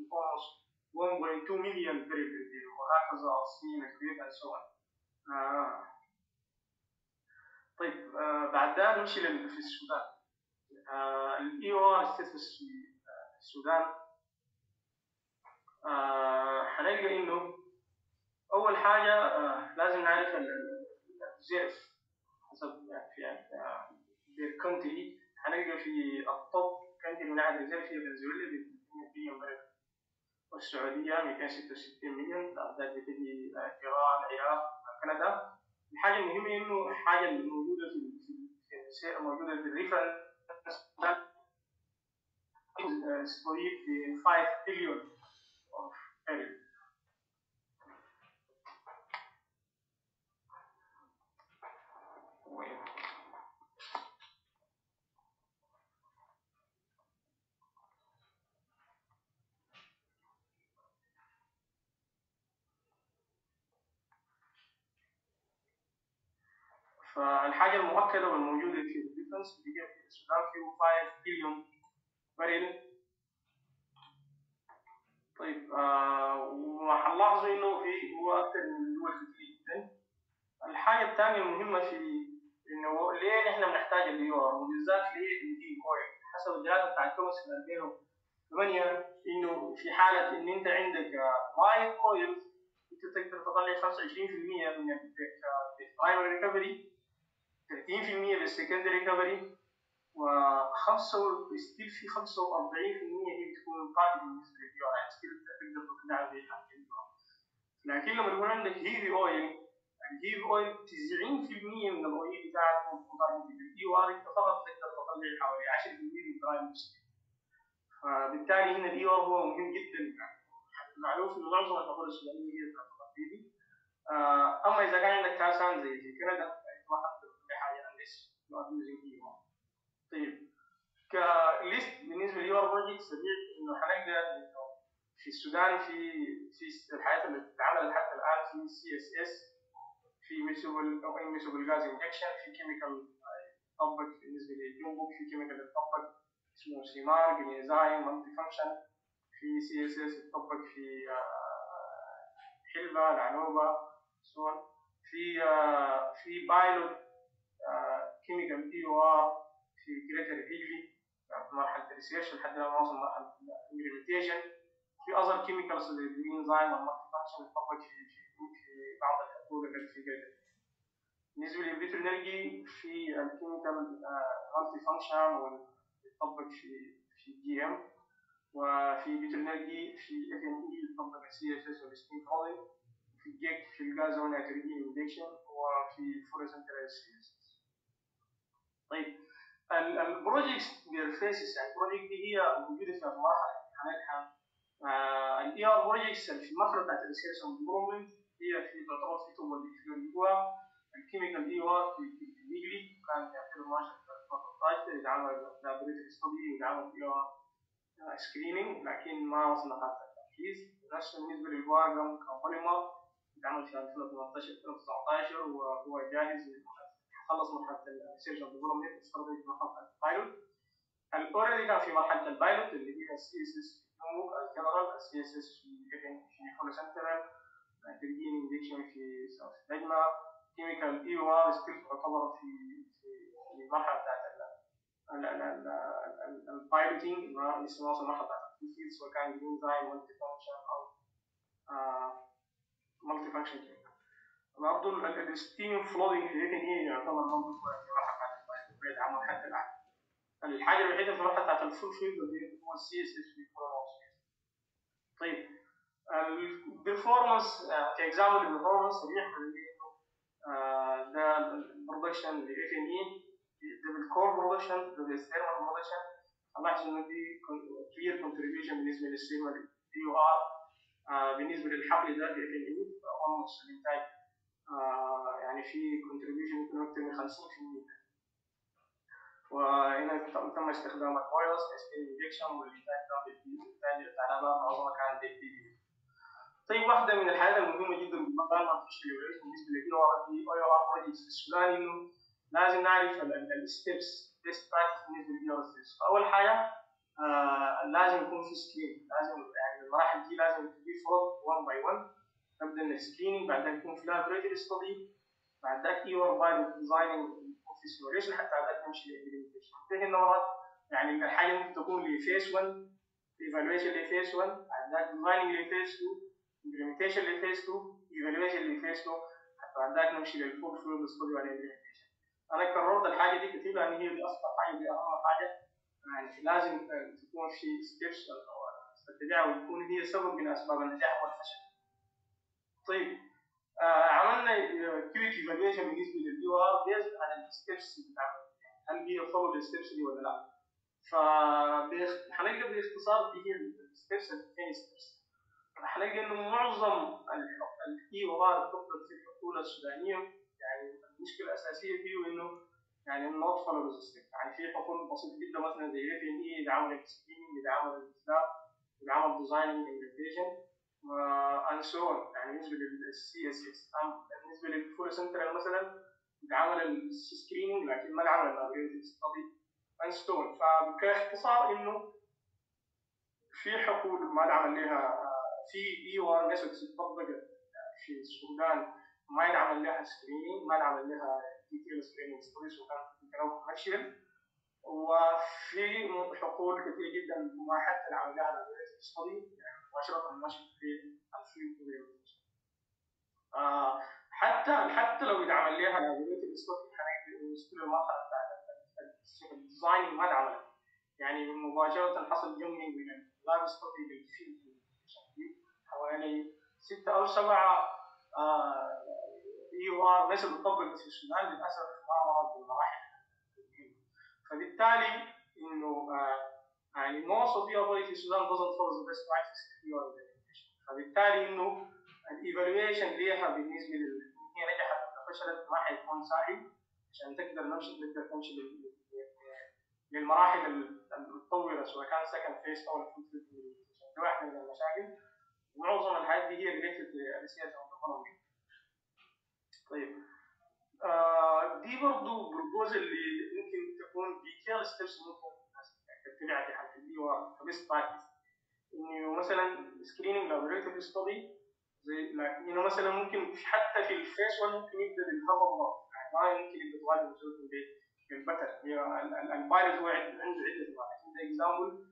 ل 1.2 مليون باريل بير دي، وهكذا الصين الكويت and so on. طيب بعد ده نمشي في السودان. الاي او ار ستاتس في السودان هنلقى انه اول حاجه لازم نعرف الريزيرف حسب في الكونتري. هنلقى في الطب كونتري من ناحيه الريزيرف هي فنزويلا ب 300 مليون بريل، والسعوديه 266 مليون، بعد ذلك بتجي ايران، العراق، كندا. الحاجه المهمه انه الحاجه الموجوده في موجوده في الريفرنس استويت ب 5 بليون اوف بريل. فالحاجه المؤكده والموجوده في الديفنس اللي هي في السودان فيه 5 بليون بريل. طيب وهنلاحظوا انه هو اكثر من دول كتير جدا. الحاجه الثانيه المهمه في انه ليه نحن بنحتاج الاي او ار وبالذات ليه الدي اويل حسب الدراسه بتاعت توماس في 2008 انه في حاله ان انت عندك لايت اويل انت تقدر تطلع 25% من البرايمري ريكفري، 30% بالسكندري ريكفري، ستيل في 45% هي بتكون قاعده بالنسبه للاي او ار، ستيل تقدر تطلع بيها. لكن لما يكون عندك هيفي اويل، الهيفي اويل 90% من الاويل بتاعك مقارنه بالاي او ار انت فقط تقدر تطلع حوالي 10% من البرايمري. فبالتالي هنا الاي او ار هو مهم جدا، معروف انه معظم الحقول السودانيه هي تعتبر هيفي. اما اذا كان عندك كاسان زي كندا ما حتقدر تطلع حاجه unless you are using EOR. طيب كليست بالنسبه للاي او ار بروجكت سريع انه هنلقى انه في السودان في الحاجات اللي اتعملت حتى الان في سي اس اس، في ميسوبل او اميسوبل غاز انجكشن، في كيميكال يطبق بالنسبه للجنبوك، في كيميكال يطبق اسمه سيمار جنيزايم مالتي فانكشن، في سي اس اس يطبق في حلبة العنوبة سون، في بايلوت كيميكال اي او ار في جريتر هيجلي في مرحله الريسيرش لحد ما وصل مرحله الامبلمنتيشن. في اذر كيميكالز زي الجرينزايم والمالتي فانكشن يطبق في بعض الحقول اللي في جريتر. بالنسبه للفيترينرجي في الكيميكال مالتي فانكشن ويطبق في جي ام، وفي فيترينرجي في اف ان اي يطبق السي اس اس والستيم فولينج، في جيك في الغاز ونيتروجين اندكشن، وفي فلوريسنتال سي اس اس. طيب البروجكتس بيرفيسز، يعني البروجكت دي هي موجوده في مراحل هنلحق الاي ار بروجكتس في المرحله بتاعت الريسيرش والديفلوبمنت هي في تعتبر في توب اللي هو الكيميكال اي ار في البيجلي كان في 2012 اللي عمل لابوريتري ستدي وعمل اي ار سكريننج، لكن ما وصلنا لحد التركيز. نفس بالنسبه للواقم كبوليمر اتعمل في 2018 2019 وهو جاهز خلص مرحله الريسيرش والديفلوبمنت واستخدم في مرحله البايلوت. الاوريدي كان في مرحله البايلوت اللي هي السي اس اس في الجنرال، السي اس اس في فولوسنترال، نيتروجين اندكشن في نجمه، كيميكال اي او ار ستيل تعتبر في المرحله بتاعت البايلوتنج اللي لسه ما وصل المرحله بتاعت التنفيذ، سواء كان جرينزايم مالتي فانكشن او مالتي فانكشن كيميكال. برضه الستيم فلودنج في اف ان اي يعتبر موجود في المرحله بتاعت البايلوت بعيد عن مرحله الان. الحاجه الوحيده في المرحله بتاعت الفول فيلد اللي هو السي اس اس في الكورونوس. طيب البرفورمانس كاكزامبل البرفورمانس سريع ده البرودكشن لاف ان اي، ده بالكور برودكشن، ده بالثيرمال برودكشن. لاحظ انه دي كلير كونتريبيوشن بالنسبه للثيرمال اي او ار. بالنسبه للحقل ده في اف ان اي اولموست الانتاج يعني في كونتريبيوشن يمكن اكثر من 50%. وهنا تم استخدام الفيروس انجكشن والانتاج كان التعليمات معظمها كانت بالبي. طيب واحده من الحاجات المهمه جدا بالمقال ما فيش بالنسبه للاي او ار بروجكتس في السودان انه لازم نعرف الستبس بيست براكتس بالنسبه للاي او ار ستبس. فاول حاجه لازم يكون في سكرين، لازم يعني المراحل دي لازم تجي فوق 1 باي 1. نبدا من السكريننج، بعدين يكون في لابوريتري ستدي، بعد ذاك اي او ار بايلوت ديزايننج في سيموليشن حتى بعد نمشي للامبلمنتيشن. هنا النمط يعني الحاجه ممكن تكون لفيس 1، ايفالويشن لفيس 1، بعد ذاك ديزايننج لفيس 2، implementation لفيس 2، evaluation لفيس 2، بعد ذاك نمشي للفول فيلد ستدي والimplementation. انا كررت الحاجه دي كتير لان هي دي اصلا حاجه، دي اهم حاجه، يعني لازم تكون في ستيبس تتبعها وتكون هي سبب من اسباب النجاح والفشل. طيب عملنا كويك ايفالويشن بالنسبه للاي او ار بيزد على الستيبس بتاعتها، هل هي فولو الستيبس دي ولا لا؟ فهنلقى باختصار هي الستيبس الثاني ستيبس. هنلقى انه معظم الاي او ار تطبق في الحقول السودانيه، يعني المشكله الاساسيه فيه انه يعني النوت فولو ستيب. يعني في حقول بسيطه جدا مثلا زي اف ان اي اللي عمل سكريننج، اللي عمل الاصلاح، اللي عمل ديزايننج امبلمنتيشن and so on. يعني بالنسبه للسي اس اس، بالنسبه للفول سنترال مثلا اتعمل السكريننج لكن ما اتعمل اللابوريتوري ستادي انستون. فباختصار انه في حقول ما اتعمل لها في اي او ار ميثودز اتطبقت في السودان ما ينعمل لها سكريننج، ما ينعمل لها ديتيل سكريننج ستاديز وكان كلام كوميرشال، وفي حقول كثيره جدا ما حتى نعمل لها لابوريتوري ستادي يعني مباشره ماشي في الفيلد. حتى لو يتعمل لها لابوريتوري ستادي حنقدر نوصل المرحله بتاعت الديزايننج ما اتعملت، يعني مباشره حصل جمعي من اللاب ستادي للفيلد حوالي 6 أو 7 اي او ار مثل مطبق في السودان للاسف ما مرت بالمراحل. فبالتالي انه يعني most of EOR في السودان doesn't follow the best practice في EOR implementation. فبالتالي انه الايفالويشن ليها بالنسبه هي نجحت ولا فشلت ما حيكون سهل عشان تقدر تمشي للمراحل المتطوره سواء كان سكند فيس او الفول فيس. دي واحده من المشاكل، ومعظم الحاجات دي هي ريليتد للسياسه والديفلوبمنت. طيب دي برضه بروبوزل اللي ممكن تكون ديتيل ستيبس ممكن تتبعها في حاله الاي او ار كبيست براكتس. انه مثلا سكريننج لابوريتوري ستادي زي انه مثلا ممكن حتى في الفيس 1 ممكن يبدا بالهواء يعني ما يمكن يبدا طوال مسؤول بالبتر. هي الفيروس هو عنده عده انواع. ده اكزامبل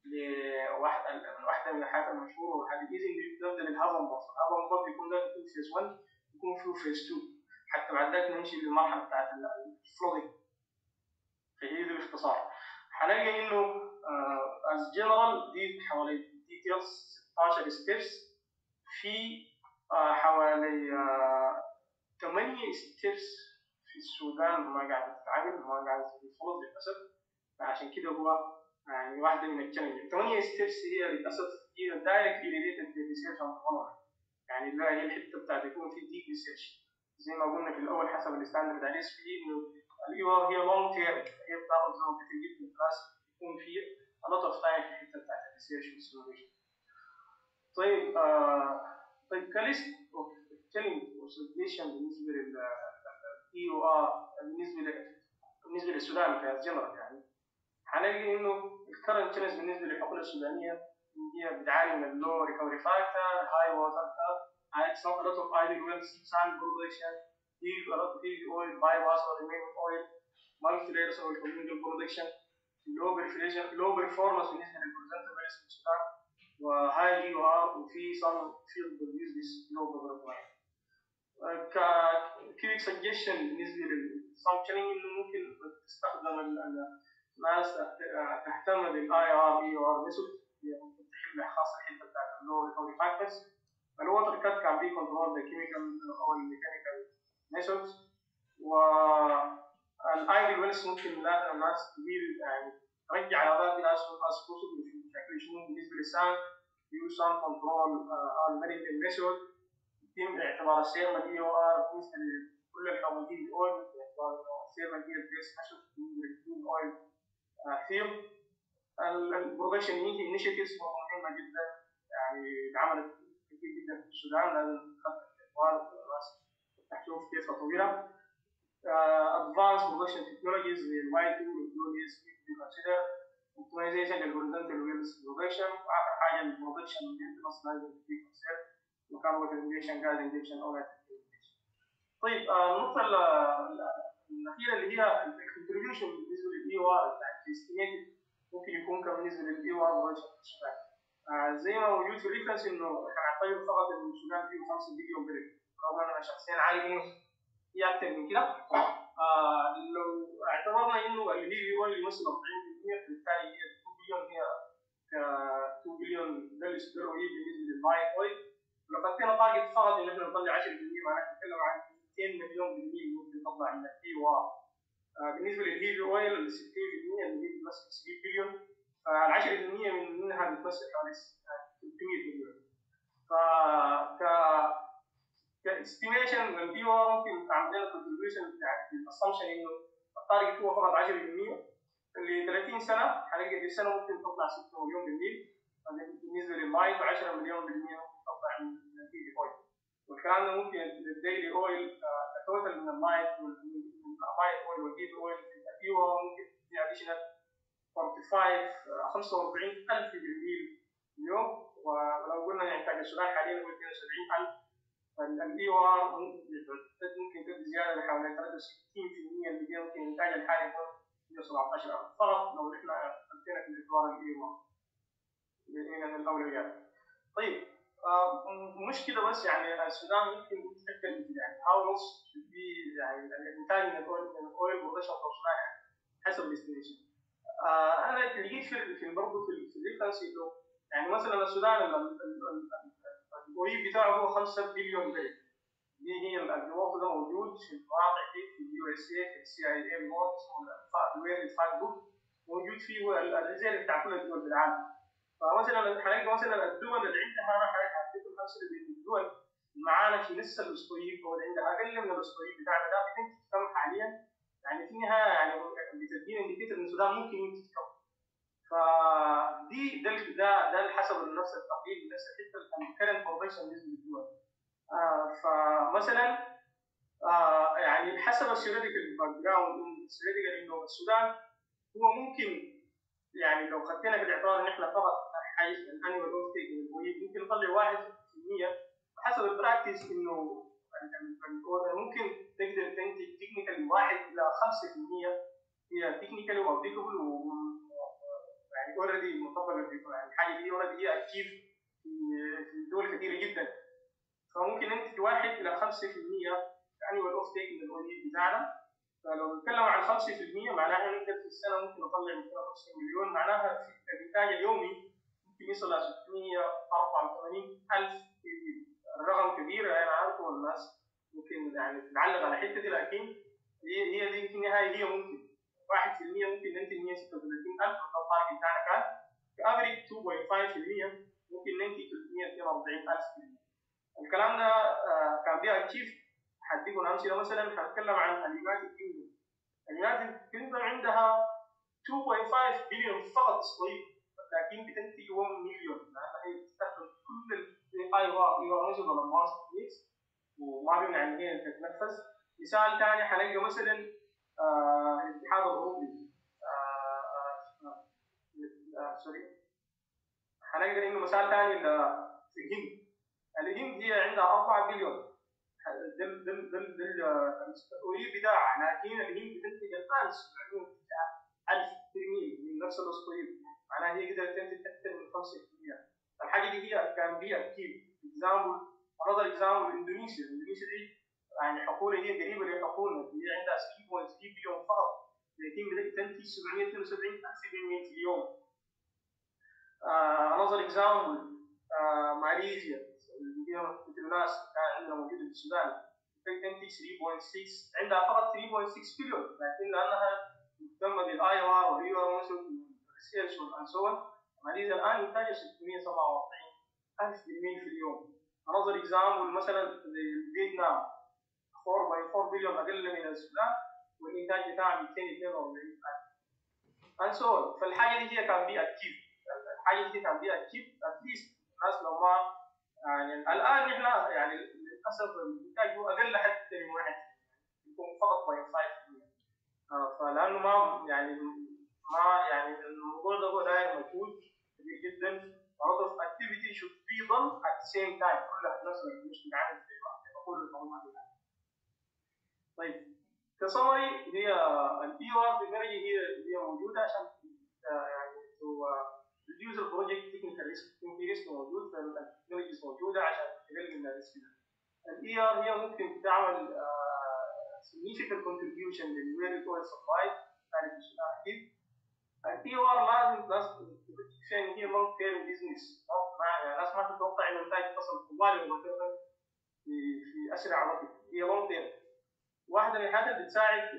لواحده من الحاجات المشهوره وهذه ايزي نبدا بالهافن باف. الهافن باف يكون ده في فيس 1 يكون فيه فيس 2 حتى بعد ذلك نمشي للمرحله بتاعت الفلودنج. فهي دي باختصار. هنلاقي انه از جنرال دي حوالي ديتيلز 16 ستيبس في حوالي 8 ستيبس في السودان ما قاعده تتعامل ما قاعده تتفرض للاسف. عشان كده هو يعني واحده من التشالنج. 8 ستيبس هي للاسف هي دايركت ريليتد للريسيرش اند ديفلوبمنت، يعني اللي هي الحته بتاعت يكون في ديب ريسيرش زي ما قلنا في الاول حسب الستاندرد على اس بي انه الاي او ار هي لونج تيرم، هي بتاخذ زمن كثير جدا لازم يكون في a lot of time في الحته بتاعت الريسيرش والسيموليشن. طيب طيب كليست اوف تشالنج وسوليوشن بالنسبه للاي او ار بالنسبه للسودان كجنرال يعني هنلاقي انه الكرنت تشالنج بالنسبه للحقول السودانيه هي بتعاني من اللو ريكفري فاكتور، هاي ووتر كاب، a lot of idle wells, sand production, heavy oil, bypass or remaining oil, multi-layers or communal production, low performance بالنسبه للبرزنتال wells في السودان، وهاي جي او ار وفي some field produce this low performance. كيويك سجشن بالنسبه للسامبشننج انه ممكن تستخدم الناس تهتم بالاي ار اي او ار ميثود، ممكن تحل خاصه الحته بتاعت اللو ريكفري فاكتورز. الوتر كات كان بي كنترول بالكيميكال او الميكانيكال ميثودز. والايدل ويلز ممكن الناس تدير يعني ترجع الاداء الى as possible في شكل شنو بالنسبه للسان يو سان كنترول المانجمنت ميثود يتم اعتبار السيرما دي او ار بالنسبه لكل الحوامل الاويل باعتبار السيرما دي البيس حشد من اويل فيلد. البرودكشن انيشيتيفز مهمه جدا يعني اتعملت كثير جدا في السودان لازم تخطط الاطوال والناس تشوف كيف تطويرها. advanced production technologies زي الواي تول والدول اس بي to be considered. optimization للهوريزونتال ويلز برودكشن، واخر حاجه البرودكشن مينتنس لازم to be considered وكان ووتر انجكشن جاز انجكشن او طيب النقطه الاخيره اللي هي الكونتريبيوشن بالنسبه للاي او ار يعني استيميتد ممكن يكون كم بالنسبه للاي او ار بروجكت في السودان. زي ما موجود في الريفرنس انه احنا هنعتبر فقط ان السودان فيه 5 بليون بريل، رغم ان انا شخصيا عارف انه في اكثر من كده. لو اعتبرنا انه الهي هو اللي يمثل 40% فبالتالي هي 2 بليون هي 2 بليون ده الاستيرو هي بالنسبه للماي اويل. لو خدنا تارجت فقط ان احنا نطلع 10% معناها نتكلم عن 200 مليون برميل ممكن تطلع من الاي او ار. بالنسبه للهيفي اويل ال 60% اللي هي بتمثل 60 بليون، فال 10% منها بتمثل حوالي 300 مليون. ف كاستيميشن الاي او ار ممكن تعمل لنا كونتريبيوشن يعني بالاسامبشن انه التارجت هو فقط 10%. اللي 30 سنه هنلقى في السنه ممكن تطلع 6 مليون برميل بالنسبه للماي و10 مليون برميل ممكن تطلع من الهيفي اويل. والكلام ده ممكن للديلي اويل التوتال من الماي باي اويل والهيفي اويل في الايوار ممكن في اديشنال 45,000 برميل اليوم، ولو قلنا انتاج السودان حاليا هو 72,000، فالاي او ار ممكن تبقى زياده بحوالي 63% اللي ممكن الانتاج الحالي يكون 117,000 فقط لو احنا حطينا في الاعتبار الاي او ار من الاولويات. طيب مشكله بس يعني السودان ممكن تتاكد يعني هاو نص في يعني الانتاج من الاويل برودكشن في السودان يعني حسب الاستيميشن. انا لقيت في برضه في الريفرنس انه يعني مثلا السودان الاويل بتاعه هو 5 بليون بريل، دي هي الريبورت ده موجود في المواقع دي في اليو اس اي في السي اي اي ريبورت اسمه الوير فاك بوك، موجود فيه الريزيرف بتاع كل الدول بالعالم. فمثلا حنلقى مثلا الدول اللي عندها انا حددت خمسه من الدول معانا في نفس الاسطويب او اللي عندها اقل من الاسطويب بتاعنا ده بتنتج كم حاليا، يعني في النهايه يعني بتدينا انديكيتور ان السودان ممكن ينتج كم. فدي ده حسب نفس التقدير نفس الحته الكرنت برودكشن بالنسبه للدول. فمثلا يعني حسب السيولوجيكال باك جراوند انه السودان هو ممكن يعني لو خدتنا في الاعتبار ان احنا فقط حيث الانيوال اوف تيك ممكن نطلع 1% حسب البراكتس انه ممكن تقدر تنتج تكنيكالي 1 إلى 5% هي تكنيكالي وابليكابل يعني اوريدي مطبقه يعني الحاجه دي اوريدي هي اكيد في دول كثيره جدا. فممكن ننتج 1 إلى 5% annual off take من الاوليف بتاعنا. فلو نتكلم عن 5% معناها نقدر في السنه ممكن نطلع 250 مليون، معناها في الانتاج اليومي ممكن يصل ل 684,000 مليون. الرقم كبير انا عارفه والناس ممكن يعني تتعلق على الحته دي، لكن هي دي في النهايه هي ممكن 1% ممكن ننتج 136,000 الطاقه بتاعنا كان كافريج 2.5% ممكن ننتج 342,000 مليون. الكلام ده كان بيها كيف حديكم امثله. مثلا هنتكلم عن اليونايتد كينجدوم. اليونايتد كينجدوم عندها 2.5 بليون فقط صغير، لكن بتنتج 1 مليون لانها هي بتستخدم كل الاي او ار ولا ماس تكنيكس وما بيمنع ان هي تتنفذ. مثال ثاني حنلقى مثلا الاتحاد الاوروبي سوري حنلقى انه مثال ثاني في الهند. الهند هي عندها 4 بليون الاسطويل بتاعها، لكن الهند بتنتج الان 700,000 برميل من نفس الاسطويل، معناها هي قدرت تنتج اكثر من 5%. الحاجه دي هي كان بيها اكيد اكزامبل. another example اندونيسيا دي يعني حقوله هي قريبه لحقولنا، هي عندها 3.3 بليون فقط، لكن بدات تنتج 772,000 برميل في اليوم. another example ماليزيا اللي هي بتروناس كان عندنا موجوده في السودان تنتج 3.6 عندها فقط 3.6 بليون، لكن لانها مهتمه بالاي او ار والاي او ار ريسيرش والانسون ماليزيا الان انتاجها 647,000 برميل في اليوم. another example مثلا فيتنام 4.4 بليون اقل من السودان والانتاج بتاعها 242,000 انسون. فالحاجه دي هي كان بيها كتير، الحاجه دي كان بيها كتير اتليست الناس لو ما يعني الان احنا يعني للاسف الانتاج هو اقل حتى من 1 يكون فقط 0.5%. فلانه ما يعني الموضوع ده هو داير مجهود كبير جدا. a lot of activity should be done at the same time كلها في نفس الوقت مش بنعمل زي بعض كل المعلومات دي. طيب كسمري هي الاي او ار تكنولوجي هي موجوده عشان يعني reduce the project technical risk. في ريسك موجود فالتكنولوجيز موجوده عشان تقلل من الريسك ده. الاي ار هي ممكن تعمل significant contribution للوير oil supply ثاني في اكيد. الاي او ار لازم عشان هي لونج تيرم بزنس، الناس ما تتوقع ان الانتاج تصل طوالي في اسرع وقت، هي لونج تيرم. واحده من الحاجات اللي بتساعد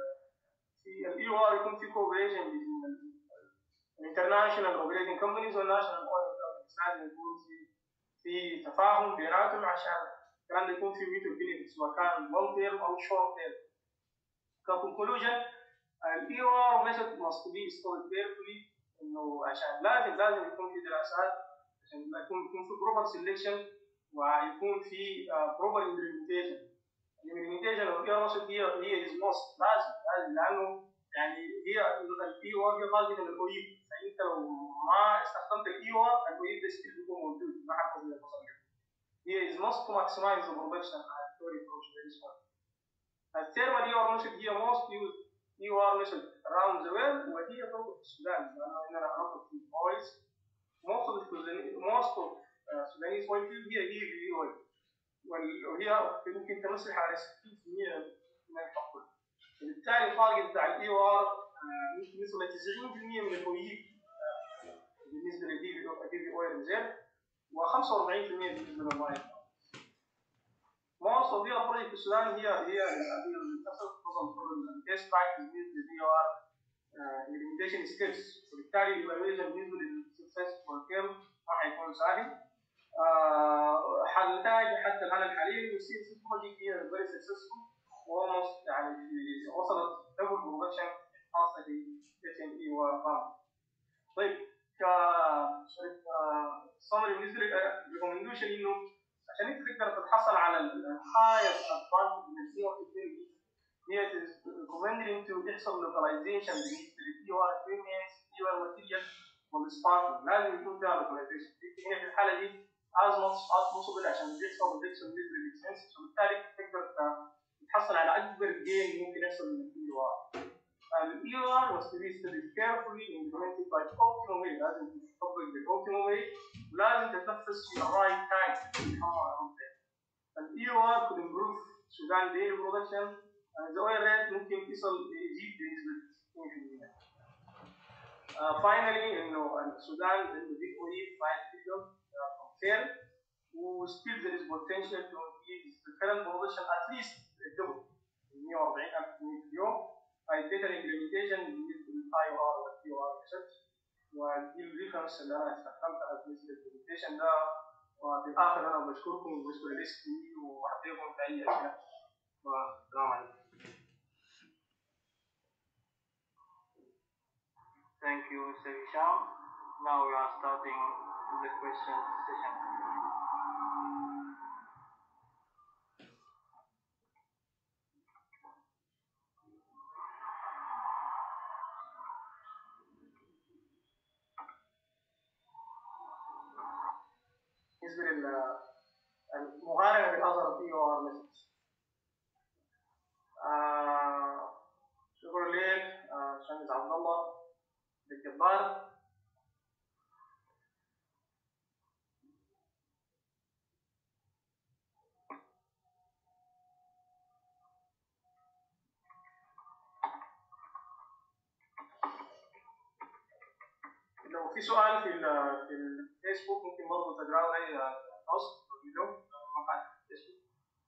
في الاي او ار يكون في كوبريشن بين الانترناشونال اوبريتنج كومبانيز والناشونال اويل كومبانيز، لازم يكون في تفاهم بيناتهم عشان الكلام ده يكون في ميوتوال بينفيتس سواء كان لونج تيرم او شورت تيرم. ككونكلوجن الاي او ار ميثود ماست بي ستورد كيرفولي، انه عشان لازم يكون في دراسات عشان يكون في بروبر سيلكشن ويكون في بروبر امبلمنتيشن. الامبلمنتيشن اوف EOR ميثود هي از موست لازم لانه يعني هي EOR هي طالبه من الاويب، فانت لو ما استخدمت EOR الاويب ده ستيل بيكون موجود ما حتى زي الفصل. هي از موست تو ماكسمايز ذا برودكشن at story approach very small. الثيرمال EOR ميثود هي موست يوز EOR ميثود around the world، وهي برضه في السودان لانه عندنا علاقه في الاويلز. most of Sudanese oil field هي EOR، وهي ممكن تمثل حوالي 60% من الحقول. وبالتالي التارجت بتاع الاي او ار ممكن يوصل ل 90% من الاويب بالنسبه للدي في او ريزيرف، و45% بالنسبه للماين. Most of the projects في السودان هي للاسف نظم التيست براكتس بالنسبه للدي او ار implementation steps، وبالتالي الايفالويشن بالنسبه للسكسس والكيرف ما حيكون سهل. حنتاج حتى الان الحالي والسي اس بروجكت هي فيري سكسسفول almost يعني وصلت دبل برودكشن خاصه في اس ام اي وفام. طيب ك سمري بالنسبه للريكومنديشن انه عشان انت تقدر تتحصل على الهايست ادفانتج من السي او تكنولوجي هي recommended انه يحصل لوكاليزيشن بالنسبه للاي او ار اكويبمنتس اي او ار ماتيريال والسبارك، لازم يكون فيها لوكاليزيشن. هنا في الحاله دي as much as possible عشان يحصل ريدكشن بالنسبه للاكسبنس، وبالتالي تقدر تحصل على اكبر جين ممكن يحصل من الاي او ار. الاي او ار was to be studied carefully implemented by optimal way، لازم تطبق بالاوبتيمال واي ولازم تتنفذ في الرايت تايم. الاي او ار could improve Sudan daily production and the oil rate ممكن يصل يزيد بنسبه 60%. Finally انه السودان عنده big oil 5 billion fair وstill there is potential to increase the current production at least double 140,000 في اليوم by better implementation بالنسبه للIOR والEOR research. ودي الريفرنس اللي انا استخدمتها بالنسبه للبرزنتيشن ده. وفي الاخر انا بشكركم وبشكر الSPE وبحبكم في اي اسئله. والسلام عليكم. Thank you, Mr. Hisham. Now we are starting the question session. بالنسبه للمقارنه بالاذر EOR methods، شكرا لك باشمهندس عبد الله الجبار. لو في سؤال في الفيسبوك ممكن برضه تقراه لي بوست له موقع الفيسبوك.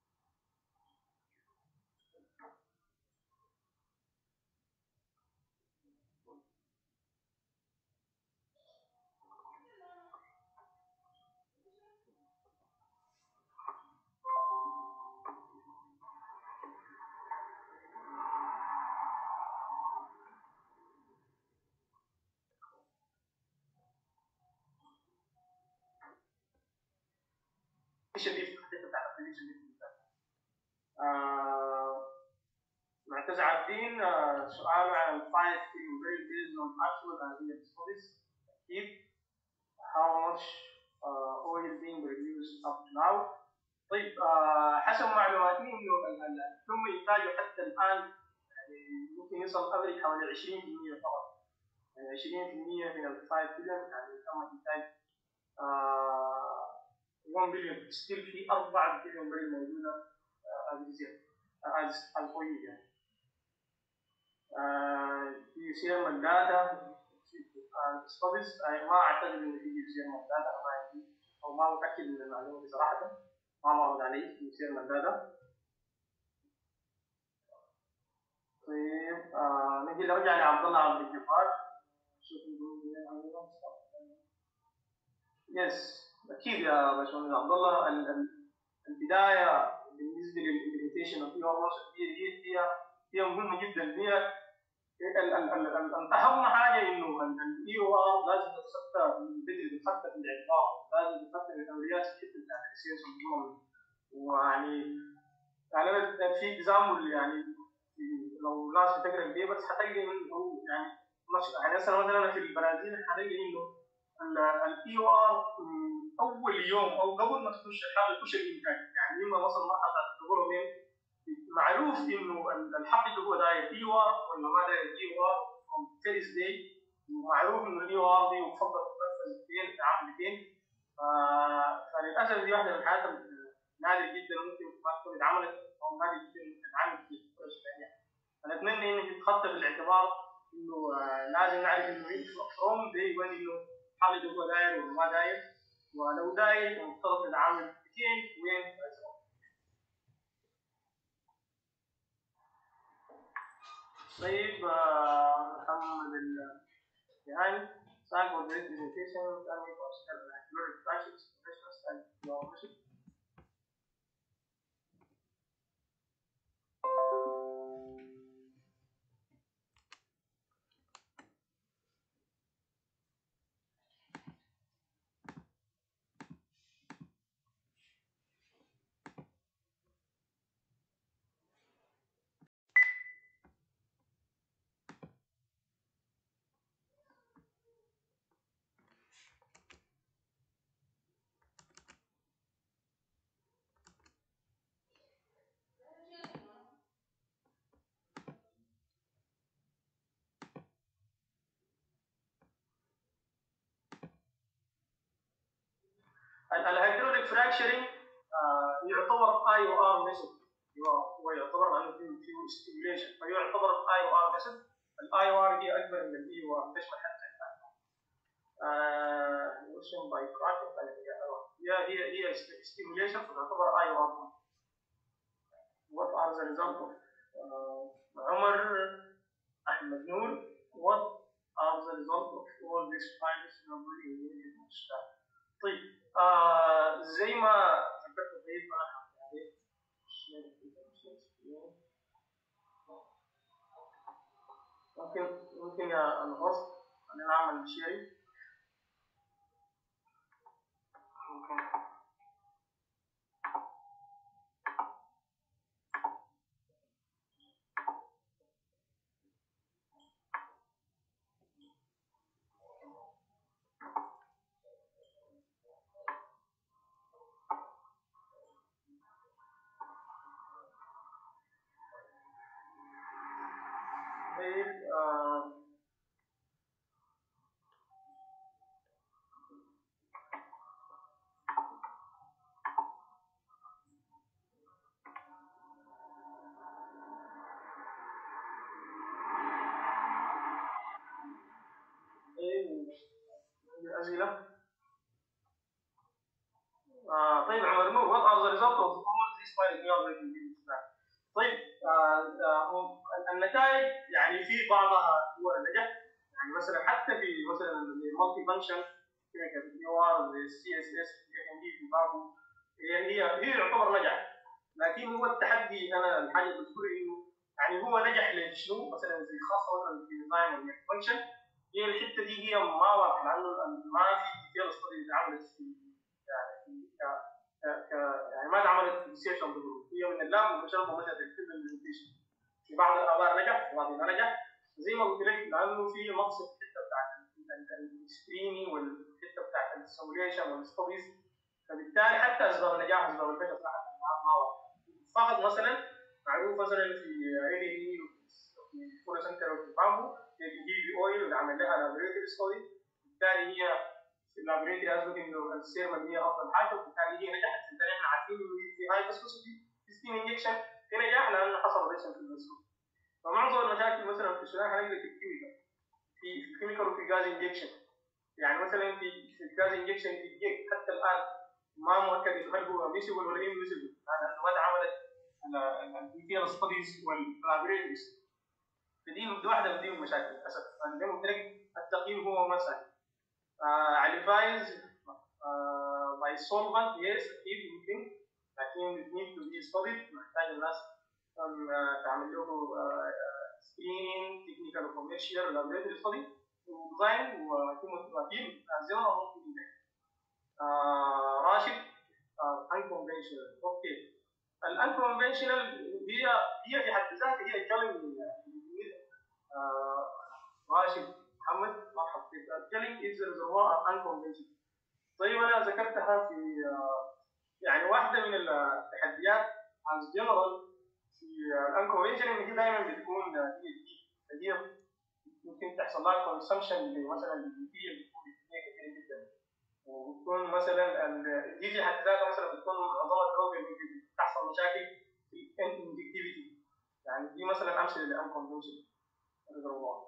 معتز عابدين سؤال عن الفايت very based on actual and real studies. أكيد how much oil being produced up to now. طيب حسب معلوماتي انه تم انتاجه حتى الان يعني ممكن يصل افريج حوالي 20% فقط. يعني 20% من ال 5 بليون يعني تم انتاج 1 بليون، ستيل في 4 بليون بريل موجوده از oil يعني. في سيرمال داتا ستاديز ما اعتقد انه في سيرمال داتا، ما عندي او ما متاكد من المعلومه دي صراحه، ما مرت علي في سيرمال داتا. طيب نجي نرجع لعبد الله عبد الجبار. يس اكيد يا باشمهندس عبد الله. البدايه بالنسبه للإمبلمنتيشن اوف EOR هي مهمه جدا. هي اهم حاجه انه EOR لازم تتخطى بدري، تتخطى في الاعتبار، لازم تتخطى من الاولويات في الحته بتاعت السياسه والجمل. ويعني يعني انا في اكزامبل يعني لو ناس بتقرا البيبرز هتلقى انه يعني مثلا انا في البرازيل هتلقى انه الاي او ار اول يوم او قبل ما تخش الحاله تخش الانتاج، يعني لما وصل مرحله الديفلوبمنت معروف انه الحقل اللي هو داير اي او ار ولا ما داير اي او ار from first day، ومعروف انه الاي او ار دي وفضل تنفذ في عملتين. فللاسف دي واحده من الحاجات نادر جدا ممكن ما تكون اتعملت او نادر جدا ممكن تتعمل في الكره الاسبانيه. انا اتمنى انك تحط في الاعتبار انه لازم نعرف انه فروم داي وين انه الحل اللي هو داير ولا ما داير، ولو داير المفترض نتعامل فين وين. طيب محمد الجهاني thank for this presentation and we consider EOR Projects professional and your mission. الهيدروليك فراكشرنج يعتبر اي او ار ميثود، هو يعتبر انه فيه ستيميوليشن فيعتبر اي او ار ميثود. الاي او ار هي اكبر من الاي او ار تشمل حتى موشن باي كراكنج، هي ستيميوليشن فتعتبر اي او ار. What are the results of عمر احمد نور what are the results of all these findings in the طيب زي ما ذكرت طيب انا ممكن يا الهوست انا اعمل شيرنج ممكن. طيب الاسئله طيب عمر نور what are the results of all these five examples. طيب النتائج يعني في بعضها هو نجح، يعني مثلا حتى في مثلا المالتي فانكشن كيميكال اي او ار زي السي اس اس ان دي في بعضه هي يعتبر نجح، لكن هو التحدي انا الحاجه اللي بذكرها انه يعني هو نجح لشنو مثلا زي خاصه مثلا في ديزاين والفانكشن، هي الحته دي هي ما واضحه لانه ما في ديتيل ستدي اتعملت في يعني ما اتعملت ديسيشن هي من اللاب ومشان مشت تكتب البرزنتيشن. في بعض الابار نجح وبعض ما نجح زي ما قلت لك لانه في نقص في الحته بتاعت السكريننج والحته بتاعت السيموليشن والستديز، فبالتالي حتى اسباب النجاح واسباب الفشل صراحه ما واضحه. فقط مثلا معروف مثلا في اي في فول سنتر وفي بامبو بيجيب اويل ويعمل لها لابوريتوري ستدي، بالتالي هي اللابوريتوري اثبت انه السيرما هي افضل حاجه وبالتالي هي نجحت. بالتالي احنا عارفين انه في هاي فيسكوسيتي في ستيم انجكشن في نجاح لانه حصل ريدكشن في الفيسكوسيتي. فمعظم المشاكل مثلا في السودان هنلقى في الكيميكال في الكيميكال وفي جاز انجكشن، يعني مثلا في الجاز انجكشن في الجيك حتى الان ما مؤكد اذا هل هو ميسيبل ولا انميسيبل لانه ما اتعملت الديتيل ستديز واللابوريتوريز، فدي واحده من المشاكل للاسف. زي ما قلت لك التقييم هو ما سهل. على by solvent yes اكيد ممكن، لكن it need to be studied، محتاج الناس تعمل له screening technical وcommercial laboratory study وديزاين ويكون متوافقين زيرو ممكن ينجح. راشد unconventional اوكي الانكونفشنال هي في حد ذاتها هي الكلمه راشد محمد مرحبا فيك. الكلمه از ريزرفوار انكونفشنال. طيب انا ذكرتها في يعني واحده من التحديات از جنرال في الانكونفشن ان هي دائما بتكون هي ممكن تحصل لها كونسمشن مثلا البيئيه بتكون كثيره جدا، وبتكون مثلا دي في حد ذاتها مثلا بتكون عضلات الروبي ممكن تحصل مشاكل في الانجكتيفيتي. يعني دي مثلا امثله للانكونفشن ريزرفوار.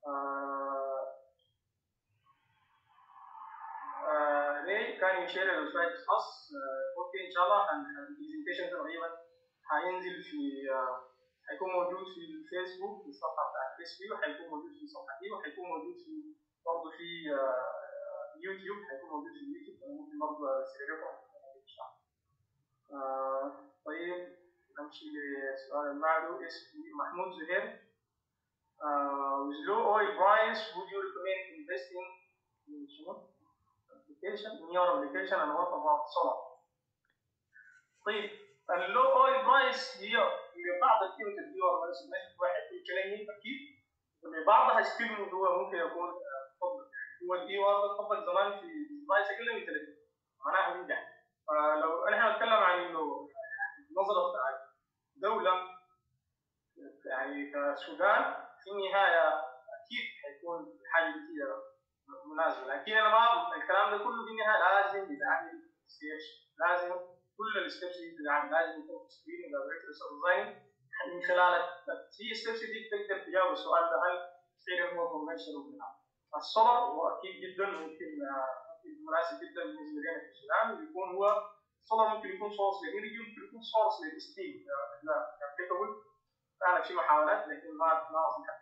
ليه كان يشير الوسائل اس اوكي ان شاء الله البرزنتيشن تقريبا هينزل في هيكون موجود في الفيسبوك في الصفحه بتاعت SPE، وهيكون موجود في صفحتي، وهيكون موجود في برضه في يوتيوب، هيكون موجود في اليوتيوب. انا ممكن برضه ارسل لكم ان شاء الله. طيب نمشي للسؤال اللي بعده. محمود زهير. with low oil price would you recommend investing in application in your application and what about solar؟ طيب اللو اويل برايس هي بعض القيمه اللي هو واحد في كلامي اكيد، بعضها ستيل هو ممكن يكون مفضل. هو الاي او ار اتطبق زمان في برايس اقل من 3 معناها بينجح. فلو احنا بنتكلم عن انه النظره بتاعت دوله يعني كالسودان في النهايه اكيد حيكون حاجه كثير مناسبه، لكن انا ما الكلام ده كله في النهايه لازم يتعمل سيرش، لازم كل الستبس دي لازم يكون في سكرين او ديزاين من خلال في ستبس دي تقدر تجاوب السؤال ده هل فعلا هو كونفشنال ولا لا. السولار هو اكيد جدا ممكن مناسب جدا بالنسبه لنا في السودان، يكون هو السولار ممكن يكون سورس للانرجي، ممكن يكون سورس للستيل ابليكابل. كانت في محاولات لكن ما اصبحت.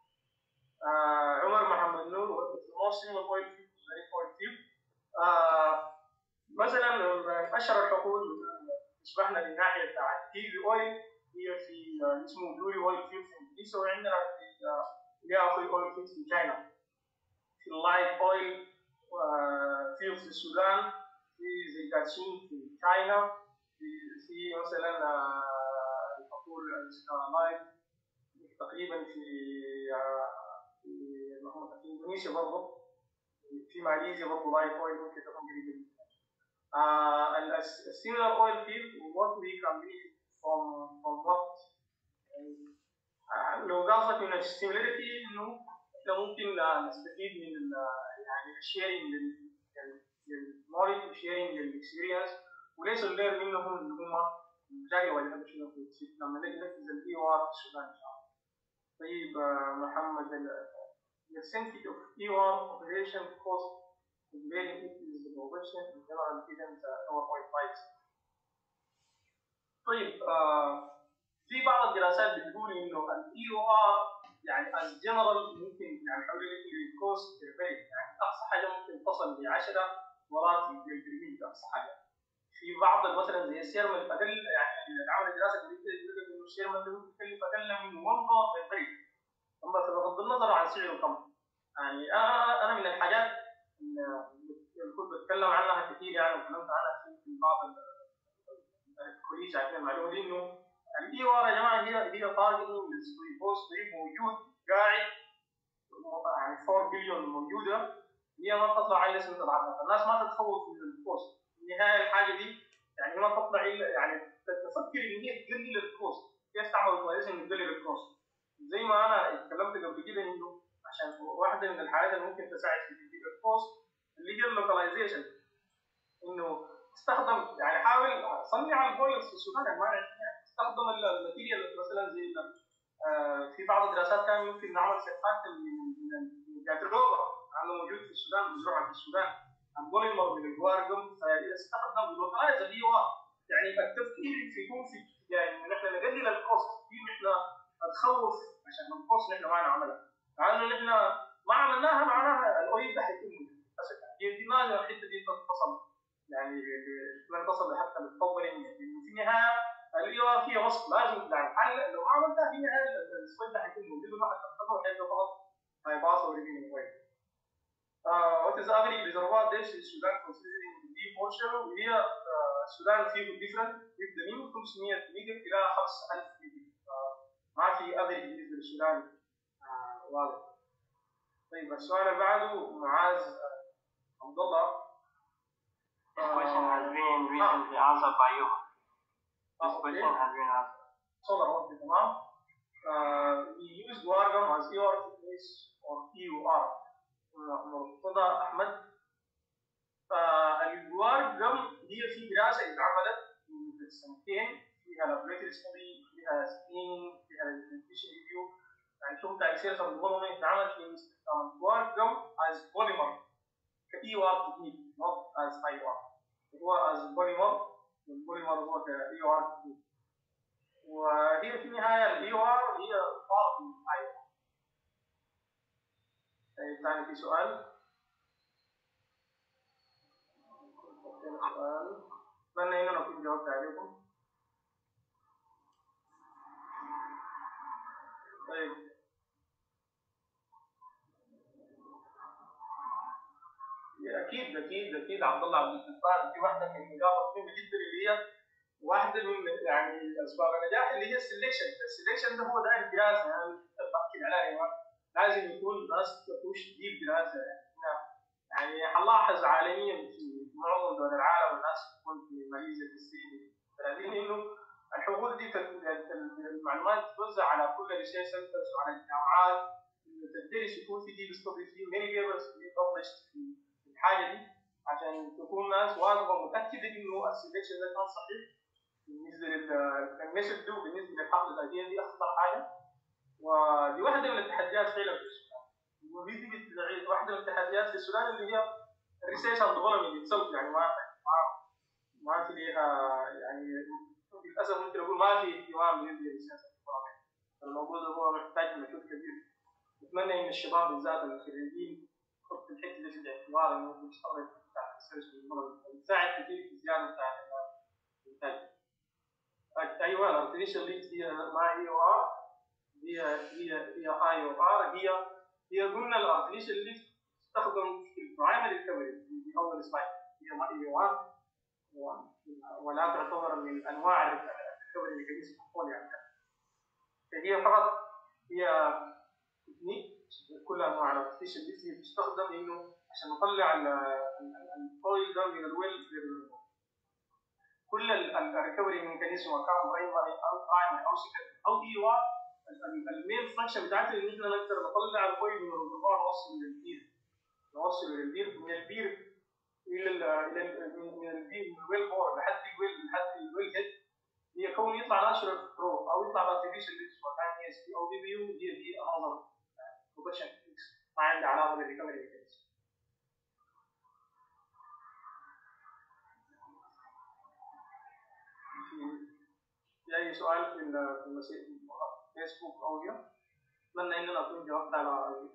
عمر محمد نور وموسم اويل فيلد مثلا اشهر الحقول تشبهنا للناحيه بتاعت تي في اويل هي في اسمه بلوري اويل فيلد في انجليزا، وعندنا في EOR اويل فيلد في تشاينا، في اللايت اويل فيلد في السودان، في زيتاتشين في تشاينا، في مثلا الحقول اللايت تقريبا في اندونيسيا برضه، في ماليزيا برضه لايت اويل ممكن تكون قريبه. السيميلر اويل فيلد what we can benefit from what لو قصدك من السيميلاريتي انه احنا ممكن نستفيد من يعني الشيرنج للنولج وشيرنج للاكسبيرينس، وليس اللير منهم اللي هم جاي ولا شنو لما نجي ننفذ الاي او ار في السودان ان شاء الله. طيب محمد the percentage of EOR operation cost comparing it with the operation in general given the lower oil price. طيب في بعض الدراسات بتقول انه الاي او ار يعني as general ممكن يعني حوالي الكوست يعني اقصى حاجه ممكن تصل ل 10 دولار للبرميل اقصى حاجه. في بعض مثلا زي السيرمال اقل يعني عمل دراسه بتقول انه السيرمال ممكن يكلف اقل من 1 دولار للبرميل، اما بغض النظر عن سعره كم. يعني انا من الحاجات اللي كنت بتكلم عنها كثير يعني وتكلمت عنها في بعض الكوليج عشان المعلومه دي انه الاي او ار يا جماعه هي تارجت بوست موجود قاعد يعني 4 بليون موجوده، هي ما تطلع على اسم العرض. الناس ما تتخوف من الكوست، في النهايه الحاجه دي يعني ما تطلع الا يعني تفكر ان هي تقلل الكوست، كيف تعمل كويس انه تقلل الكوست. زي ما انا اتكلمت قبل كده انه عشان واحده من الحاجات اللي ممكن تساعد في تقليل الكوست اللي هي اللوكاليزيشن، انه استخدم يعني حاول صنع البويلز في السودان، ما استخدم الماتيريال مثلا زي في بعض الدراسات كان ممكن نعمل سيرفات من الجاتروبا اللي موجود في السودان، مزروعه في السودان، البوليمر من الجوارجم، فيستخدم اللوكلايز اللي هو يعني التفكير في يكون في يعني نحن نقلل الكوست، في نحن نتخوف عشان الكوست نحن ما نعملها، مع انه نحن ما عملناها معناها الاويل ده حيكون للاسف. دي لازم الحته دي تتصل يعني ما تصل حتى للتوبرنج، لانه في النهايه الاي او ار هي وصف لازم يعني حل لو ما عملتها في النهايه السويد ده حيكون موجود وما حتستخدمه حيبقى فقط هيباص وريجين وين. What is average reservoir dish in Sudan considering the deep ocean؟ وهي السودان فيه ديفرنت بيبدا من 500 ميجا الى 5000 ميجا، ما في افريج بالنسبه للسودان واضح. طيب السؤال اللي بعده معاذ عبد الله. This question has been recently answered by you. This question has been answered. Solar, okay, تمام. We use Wargam as EOR Projects or EOR. مرتضى أحمد. الوارجم هي في دراسة اتعملت من سنتين، فيها laboratory study، فيها screening، فيها implementation review، يعني شغل بتاع research and development اتعمل في استخدام الوارجم as polymer كEOR technique not as IOR. هو as polymer، والبوليمر هو كEOR technique. وهي في النهاية EOR هي part من IOR. ثاني في سؤال. أتمنى إن أكون جاوبت عليكم. طيب أكيد عبد الله عبد الجبار في واحدة من النقاط المهمة جدا اللي هي واحدة من يعني أسباب النجاح اللي هي السلكشن ده هو داير دراسة، يعني بأكد عليها لازم يكون ناس تخش ديب دراسة. يعني حنلاحظ عالميا في معظم دول العالم الناس تكون في ماليزيا في الصين لكن انه الحقول دي المعلومات تتوزع على كل ريسيرش سنترز وعلى الجامعات، تدرس يكون في ديب ستدي في ماني بيبرز في الحاجه دي عشان تكون الناس واثقه ومتاكده انه السلكشن ده كان صحيح بالنسبه للميثود دي وبالنسبه للحقل الادويه دي اخطر حاجه. ودي واحده من التحديات فعلا في السودان، ودي واحده من التحديات في السودان اللي هي الريسيرش اند ديفلوبمنت اتسلف، يعني ما في ليها يعني للاسف ممكن اقول ما في اهتمام بالريسيرش اند ديفلوبمنت. الموضوع ده هو محتاج مجهود كبير. اتمنى ان الشباب بالذات الخريجين يحطوا الحته دي في الاعتبار انه يشتغلوا في الريسيرش اند ديفلوبمنت، يساعد كثير في زياده بتاع الانتاج. ايوه الارتفيشال ليفت هي مع اي او ار، هي اي او ار، هي قلنا الارتفيشال ليفت تستخدم في البرايمري ريكفري في اول سلايد، هي اي او ار ولا تعتبر من انواع الريكفري ميكانيزم يعني. فهي فقط هي تكنيك كل انواع الارتفيشال ليفت هي بتستخدم انه عشان نطلع الكويل ده من الويل. كل الريكفري ميكانيزم كان برايمري او سكندري او اي او ار، المين فانكشن بتاعتها ان احنا نقدر نطلع الكويل من الريزرفوار نوصله للبير، من البير من الويل بور لحد الويل هيد، هي كون يطلع ناتشورال برو او يطلع ارتفيشال ليفت مكان اس بي او بي بي يو، دي انظر برودكشن تكنيكس ما عندها علاقه بالريكفري ميكانيزم. في اي سؤال في الفيسبوك او فيديو؟ اتمنى ان انا اكون جاوبت على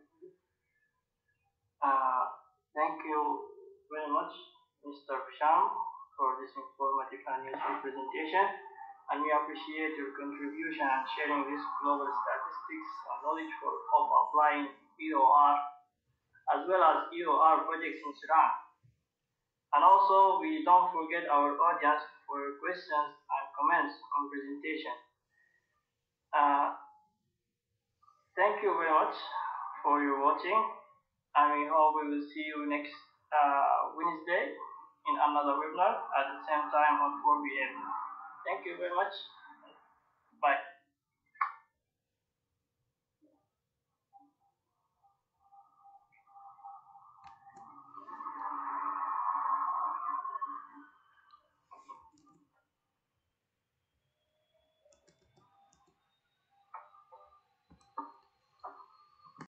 Thank you very much, Mr. Bisham, for this informative and useful presentation, and we appreciate your contribution and sharing this global statistics and knowledge of applying EOR as well as EOR projects in Sudan. And also, we don't forget our audience for questions and comments on presentation. Thank you very much for your watching, and we hope we will see you next Wednesday in another webinar at the same time on 4 p.m. Thank you very much. Bye.